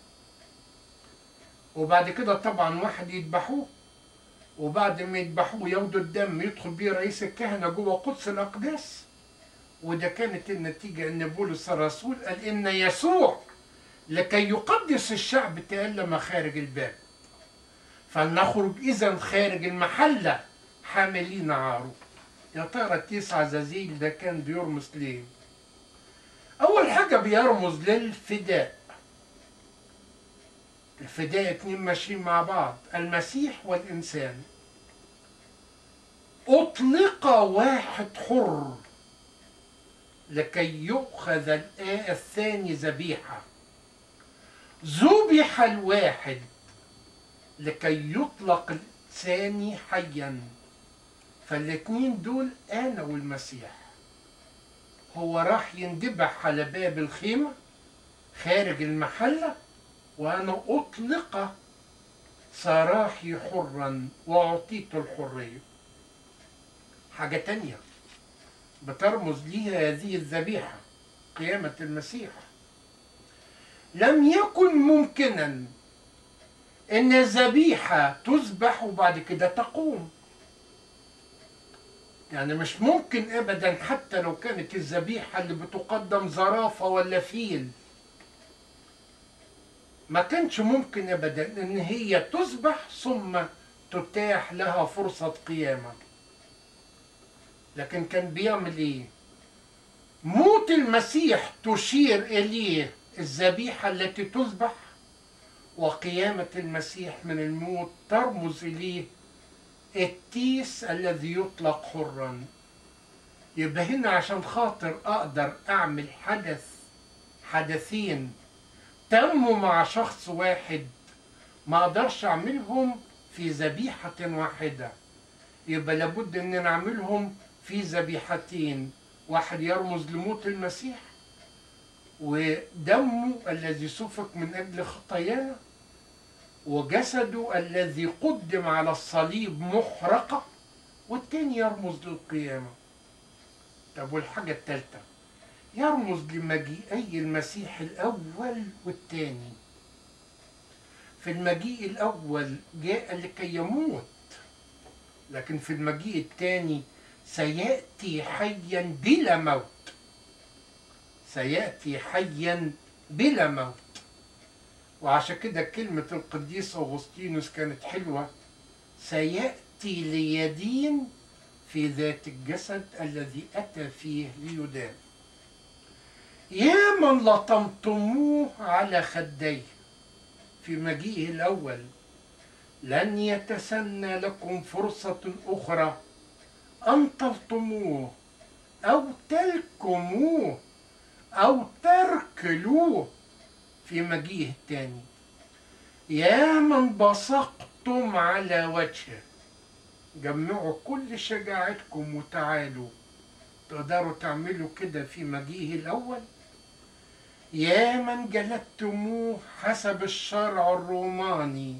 وبعد كده طبعا واحد يذبحوه، وبعد ما يذبحوه ياخدوا الدم يدخل بيه رئيس الكهنة جوه قدس الأقداس. وده كانت النتيجة ان بولس الرسول قال ان يسوع لكي يقدس الشعب تألم خارج الباب، فلنخرج اذا خارج المحلة حاملين عاره. يا ترى التيس عزازيل ده كان بيرمز ليه؟ أول حاجة بيرمز للفداء. الفداء اتنين ماشيين مع بعض، المسيح والإنسان. أطلق واحد حر لكي يؤخذ الثاني ذبيحة. ذبح الواحد لكي يطلق الثاني حيا. فالاتنين دول أنا والمسيح. هو راح يندبح على باب الخيمة خارج المحلة، وأنا أطلق سراحي حرا وأعطيت الحرية. حاجة تانية بترمز ليها هذه الذبيحة، قيامة المسيح. لم يكن ممكنا إن الذبيحة تذبح وبعد كده تقوم. يعني مش ممكن أبدا، حتى لو كانت الذبيحة اللي بتقدم زرافة ولا فيل، ما كانش ممكن أبدا إن هي تذبح ثم تتاح لها فرصة قيامة. لكن كان بيعمل إيه؟ موت المسيح تشير إليه الذبيحة التي تذبح، وقيامة المسيح من الموت ترمز إليه التيس الذي يطلق حرا. يبقى هنا عشان خاطر أقدر أعمل حدثين تموا مع شخص واحد، ما أقدرش أعملهم في ذبيحة واحدة. يبقى لابد أن نعملهم في ذبيحتين، واحد يرمز لموت المسيح ودمه الذي سفك من أجل خطايانا، وجسده الذي قدم على الصليب محرقة، والتاني يرمز للقيامة. طب والحاجة التالتة يرمز لمجيئي المسيح الأول والتاني. في المجيء الأول جاء لكي يموت، لكن في المجيء التاني سيأتي حيا بلا موت. سيأتي حيا بلا موت. وعشان كده كلمة القديس أغسطينوس كانت حلوة: سيأتي ليدين في ذات الجسد الذي أتى فيه ليدان. يا من لطمتموه على خديه في مجيئه الأول، لن يتسنى لكم فرصة أخرى أن تلطموه أو تلكموه أو تركلوه في مجيئه الثاني. يا من بصقتم على وجهه، جمعوا كل شجاعتكم وتعالوا. تقدروا تعملوا كده في مجيئه الأول؟ يا من جلدتموه حسب الشرع الروماني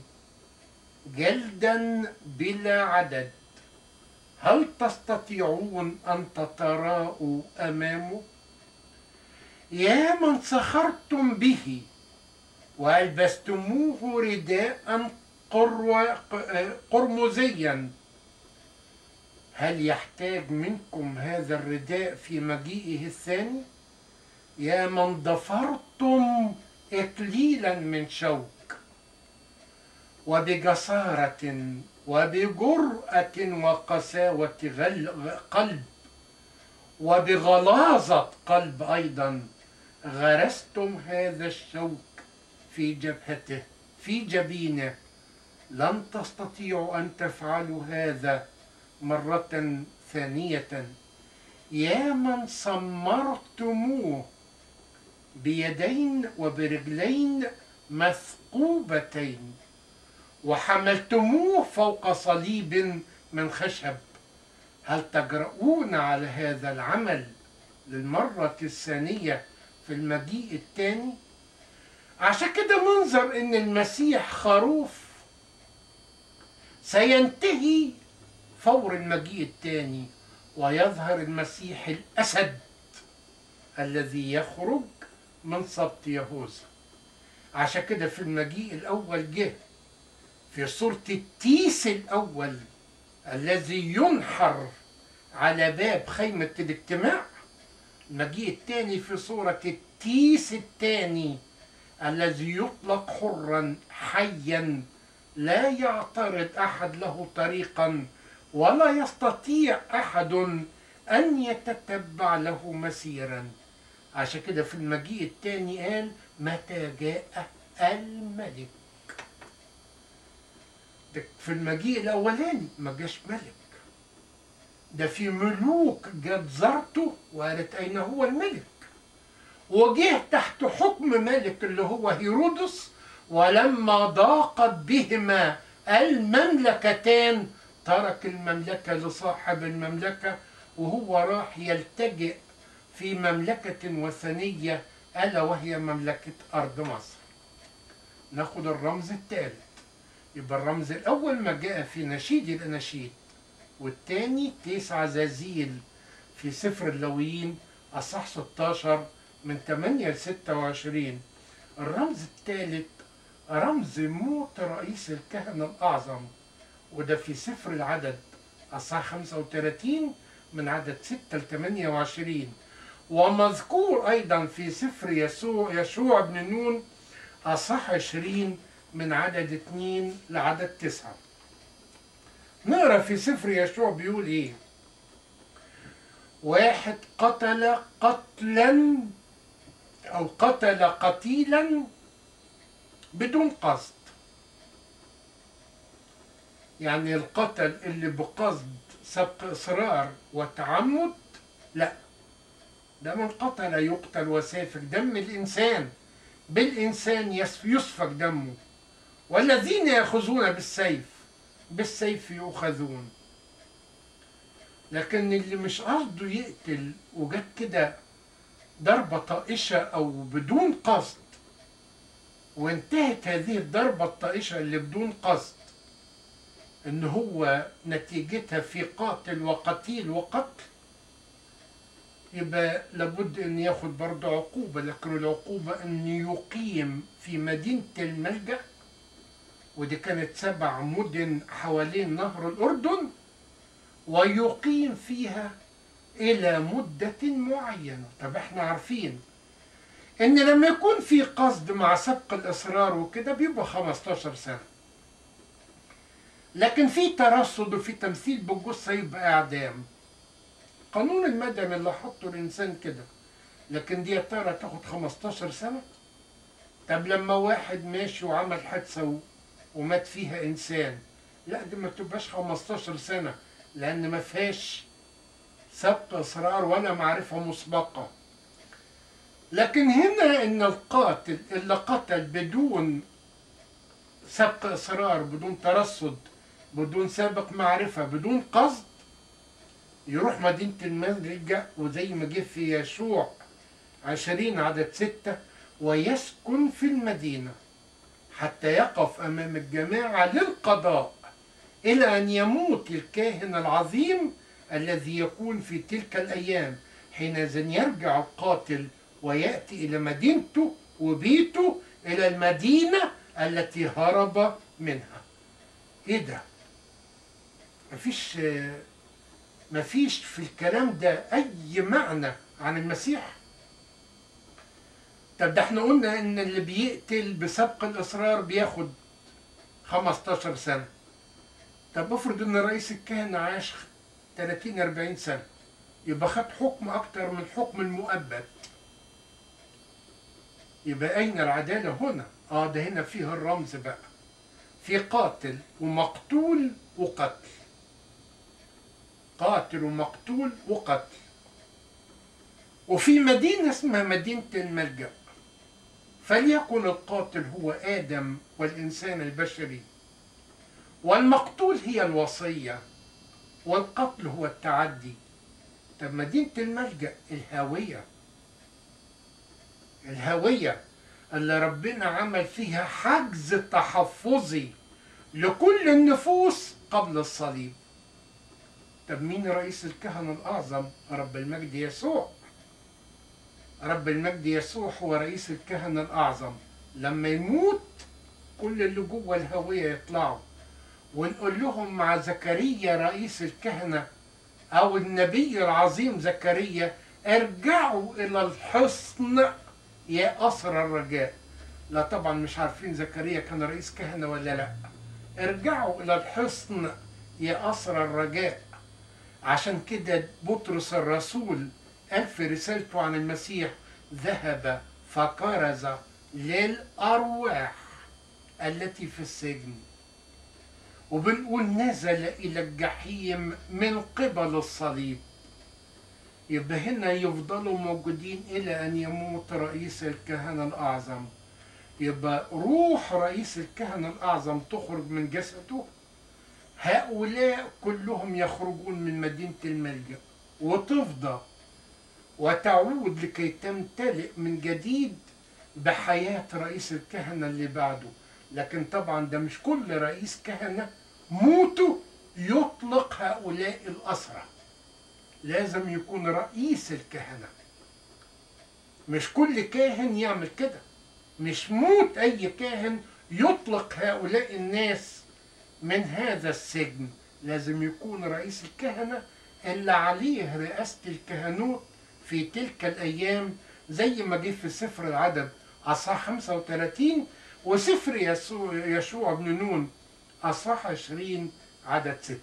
جلدا بلا عدد، هل تستطيعون أن تتراءوا أمامه؟ يا من سخرتم به وألبستموه رداء قرمزيا، هل يحتاج منكم هذا الرداء في مجيئه الثاني؟ يا من ضفرتم إكليلا من شوك، وبجسارة وبجرأة وقساوة قلب وبغلاظة قلب أيضا غرستم هذا الشوك في جبهته في جبينه، لن تستطيعوا أن تفعلوا هذا مرة ثانية. يا من سمرتموه بيدين وبرجلين مثقوبتين، وحملتموه فوق صليب من خشب، هل تجرؤون على هذا العمل للمرة الثانية في المجيء الثاني؟ عشان كده منظر ان المسيح خروف سينتهي فور المجيء الثاني، ويظهر المسيح الأسد الذي يخرج من سبط يهوذا. عشان كده في المجيء الأول جه في صورة التيس الأول الذي ينحر على باب خيمة الاجتماع. المجيء الثاني في صورة التيس الثاني الذي يطلق حرا حيا، لا يعترض أحد له طريقا ولا يستطيع أحد أن يتتبع له مسيرا. عشان كده في المجيء الثاني قال متى جاء الملك. ده في المجيء الأولاني ما جاش ملك، ده في ملوك جت زارته وقالت أين هو الملك، وجه تحت حكم ملك اللي هو هيرودس، ولما ضاقت بهما المملكتان ترك المملكة لصاحب المملكة، وهو راح يلتجئ في مملكة وثنية ألا وهي مملكة أرض مصر. ناخد الرمز الثالث. يبقى الرمز الأول ما جاء في نشيد الأناشيد، والثاني تيس عزازيل في سفر اللاويين أصح 16 من 8 ل 26. الرمز الثالث رمز موت رئيس الكهنة الأعظم، وده في سفر العدد أصح 35 من عدد 6 ل 28، ومذكور أيضا في سفر يشوع بن نون أصح 20 من عدد 2 لعدد 9. نقرأ في سفر يشوع بيقول إيه؟ واحد قتل قتلا أو قتل قتيلا بدون قصد. يعني القتل اللي بقصد سبق إصرار وتعمد لا، ده من قتل يقتل وسافك دم الإنسان بالإنسان يسفك دمه، والذين يأخذون بالسيف يؤخذون. لكن اللي مش قصده يقتل وجت كده ضربة طائشة أو بدون قصد، وانتهت هذه الضربة الطائشة اللي بدون قصد إن هو نتيجتها في قاتل وقتيل وقتل، يبقى لابد أن ياخد برضه عقوبة. لكن العقوبة أن يقيم في مدينة الملجأ، ودي كانت 7 مدن حوالين نهر الأردن، ويقيم فيها إلى مدة معينة. طب احنا عارفين إن لما يكون في قصد مع سبق الإصرار وكده بيبقى 15 سنة، لكن في ترصد وفي تمثيل بالجثة يبقى إعدام. قانون المدني اللي حطه الإنسان كده، لكن دي يا ترى تاخد 15 سنة؟ طب لما واحد ماشي وعمل حادثة ومات فيها إنسان، لا دي ما تبقاش 15 سنة، لأن ما فيهاش سبق إصرار ولا معرفة مسبقة. لكن هنا إن القاتل اللي قتل بدون سبق إصرار، بدون ترصد، بدون سابق معرفة، بدون قصد، يروح مدينة الملجأ، وزي ما جه في يشوع 20 عدد 6 ويسكن في المدينة حتى يقف أمام الجماعة للقضاء إلى أن يموت الكاهن العظيم الذي يكون في تلك الأيام. حينئذ يرجع القاتل ويأتي إلى مدينته وبيته، إلى المدينة التي هرب منها. إيه ده؟ مفيش في الكلام ده أي معنى عن المسيح. طب ده احنا قلنا إن اللي بيقتل بسبق الإصرار بياخد 15 سنة. طب افرض إن رئيس الكهنة عاش 30-40 سنة، يبقى خد حكم أكتر من حكم المؤبد. يبقى أين العدالة هنا؟ ده هنا فيه الرمز بقى، في قاتل ومقتول وقتل، قاتل ومقتول وقتل، وفي مدينة اسمها مدينة الملجأ. فليكن القاتل هو آدم والإنسان البشري، والمقتول هي الوصية، والقتل هو التعدي. طب مدينة الملجأ الهوية اللي ربنا عمل فيها حجز تحفظي لكل النفوس قبل الصليب. طب مين رئيس الكهنة الأعظم؟ رب المجد يسوع. رب المجد يسوع هو رئيس الكهنة الأعظم. لما يموت كل اللي جوه الهوية يطلعوا، ونقول لهم مع زكريا رئيس الكهنة أو النبي العظيم زكريا: ارجعوا إلى الحصن يا أسر الرجاء. لا طبعا مش عارفين زكريا كان رئيس كهنة ولا لا. ارجعوا إلى الحصن يا أسر الرجاء. عشان كده بطرس الرسول قال في رسالته عن المسيح: ذهب فكرز للأرواح التي في السجن. وبنقول نزل إلى الجحيم من قبل الصليب. يبقى هنا يفضلوا موجودين إلى أن يموت رئيس الكهنة الأعظم. يبقى روح رئيس الكهنة الأعظم تخرج من جسده، هؤلاء كلهم يخرجون من مدينة الملجأ وتفضى وتعود لكي تمتلئ من جديد بحياة رئيس الكهنة اللي بعده. لكن طبعا ده مش كل رئيس كهنة موته يطلق هؤلاء الأسرى، لازم يكون رئيس الكهنة. مش كل كاهن يعمل كده، مش موت أي كاهن يطلق هؤلاء الناس من هذا السجن. لازم يكون رئيس الكهنة اللي عليه رئاسة الكهنوت في تلك الأيام، زي ما جه في سفر العدد أصحاح 35 وسفر يشوع بن نون أصحاح 20 عدد 6.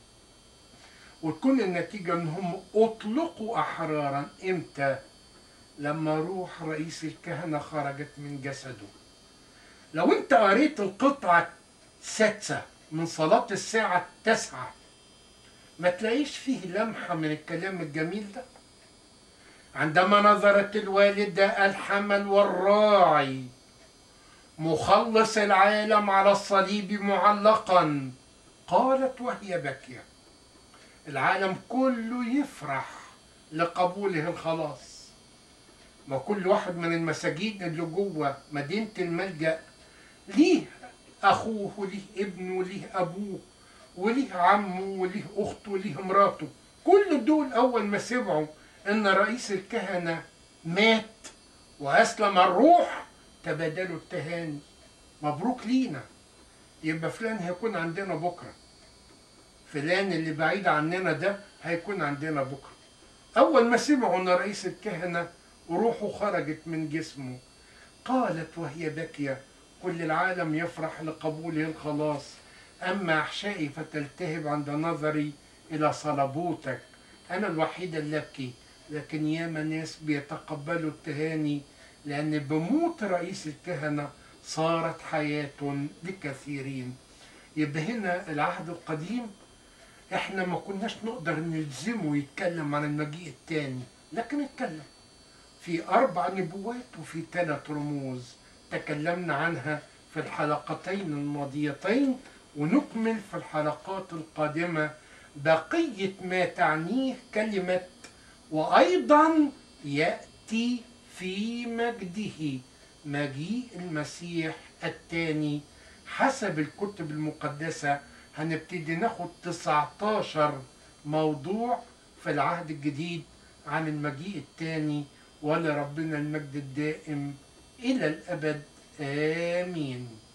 وتكون النتيجة أنهم أطلقوا أحرارا. إمتى؟ لما روح رئيس الكهنة خرجت من جسده. لو أنت قريت القطعة السادسة من صلاة الساعة 9 ما تلاقيش فيه لمحة من الكلام الجميل ده. عندما نظرت الوالدة الحمل والراعي مخلص العالم على الصليب معلقا، قالت وهي باكية. العالم كله يفرح لقبوله الخلاص. ما كل واحد من المساجين اللي جوه مدينة الملجأ ليه أخوه وليه ابنه وليه أبوه وليه عمه وليه أخته وليه مراته. كل دول أول ما سمعوا إن رئيس الكهنة مات وأسلم الروح تبادلوا التهاني: مبروك لينا، يبقى فلان هيكون عندنا بكرة، فلان اللي بعيد عننا ده هيكون عندنا بكرة. أول ما سمعوا إن رئيس الكهنة روحه خرجت من جسمه، قالت وهي باكية: كل العالم يفرح لقبوله الخلاص، أما أحشائي فتلتهب عند نظري إلى صلبوتك. أنا الوحيدة اللي أبكي، لكن ياما ناس بيتقبلوا التهاني، لأن بموت رئيس الكهنة صارت حياة لكثيرين. يبقى هنا العهد القديم احنا ما كناش نقدر نلزمه يتكلم عن المجيء الثاني، لكن اتكلم في 4 نبوات وفي 3 رموز تكلمنا عنها في الحلقتين الماضيتين، ونكمل في الحلقات القادمة بقية ما تعنيه كلمة وأيضا يأتي في مجده، مجيء المسيح الثاني حسب الكتب المقدسة. هنبتدي ناخد 19 موضوع في العهد الجديد عن المجيء الثاني، ولربنا المجد الدائم إلى الأبد. آمين.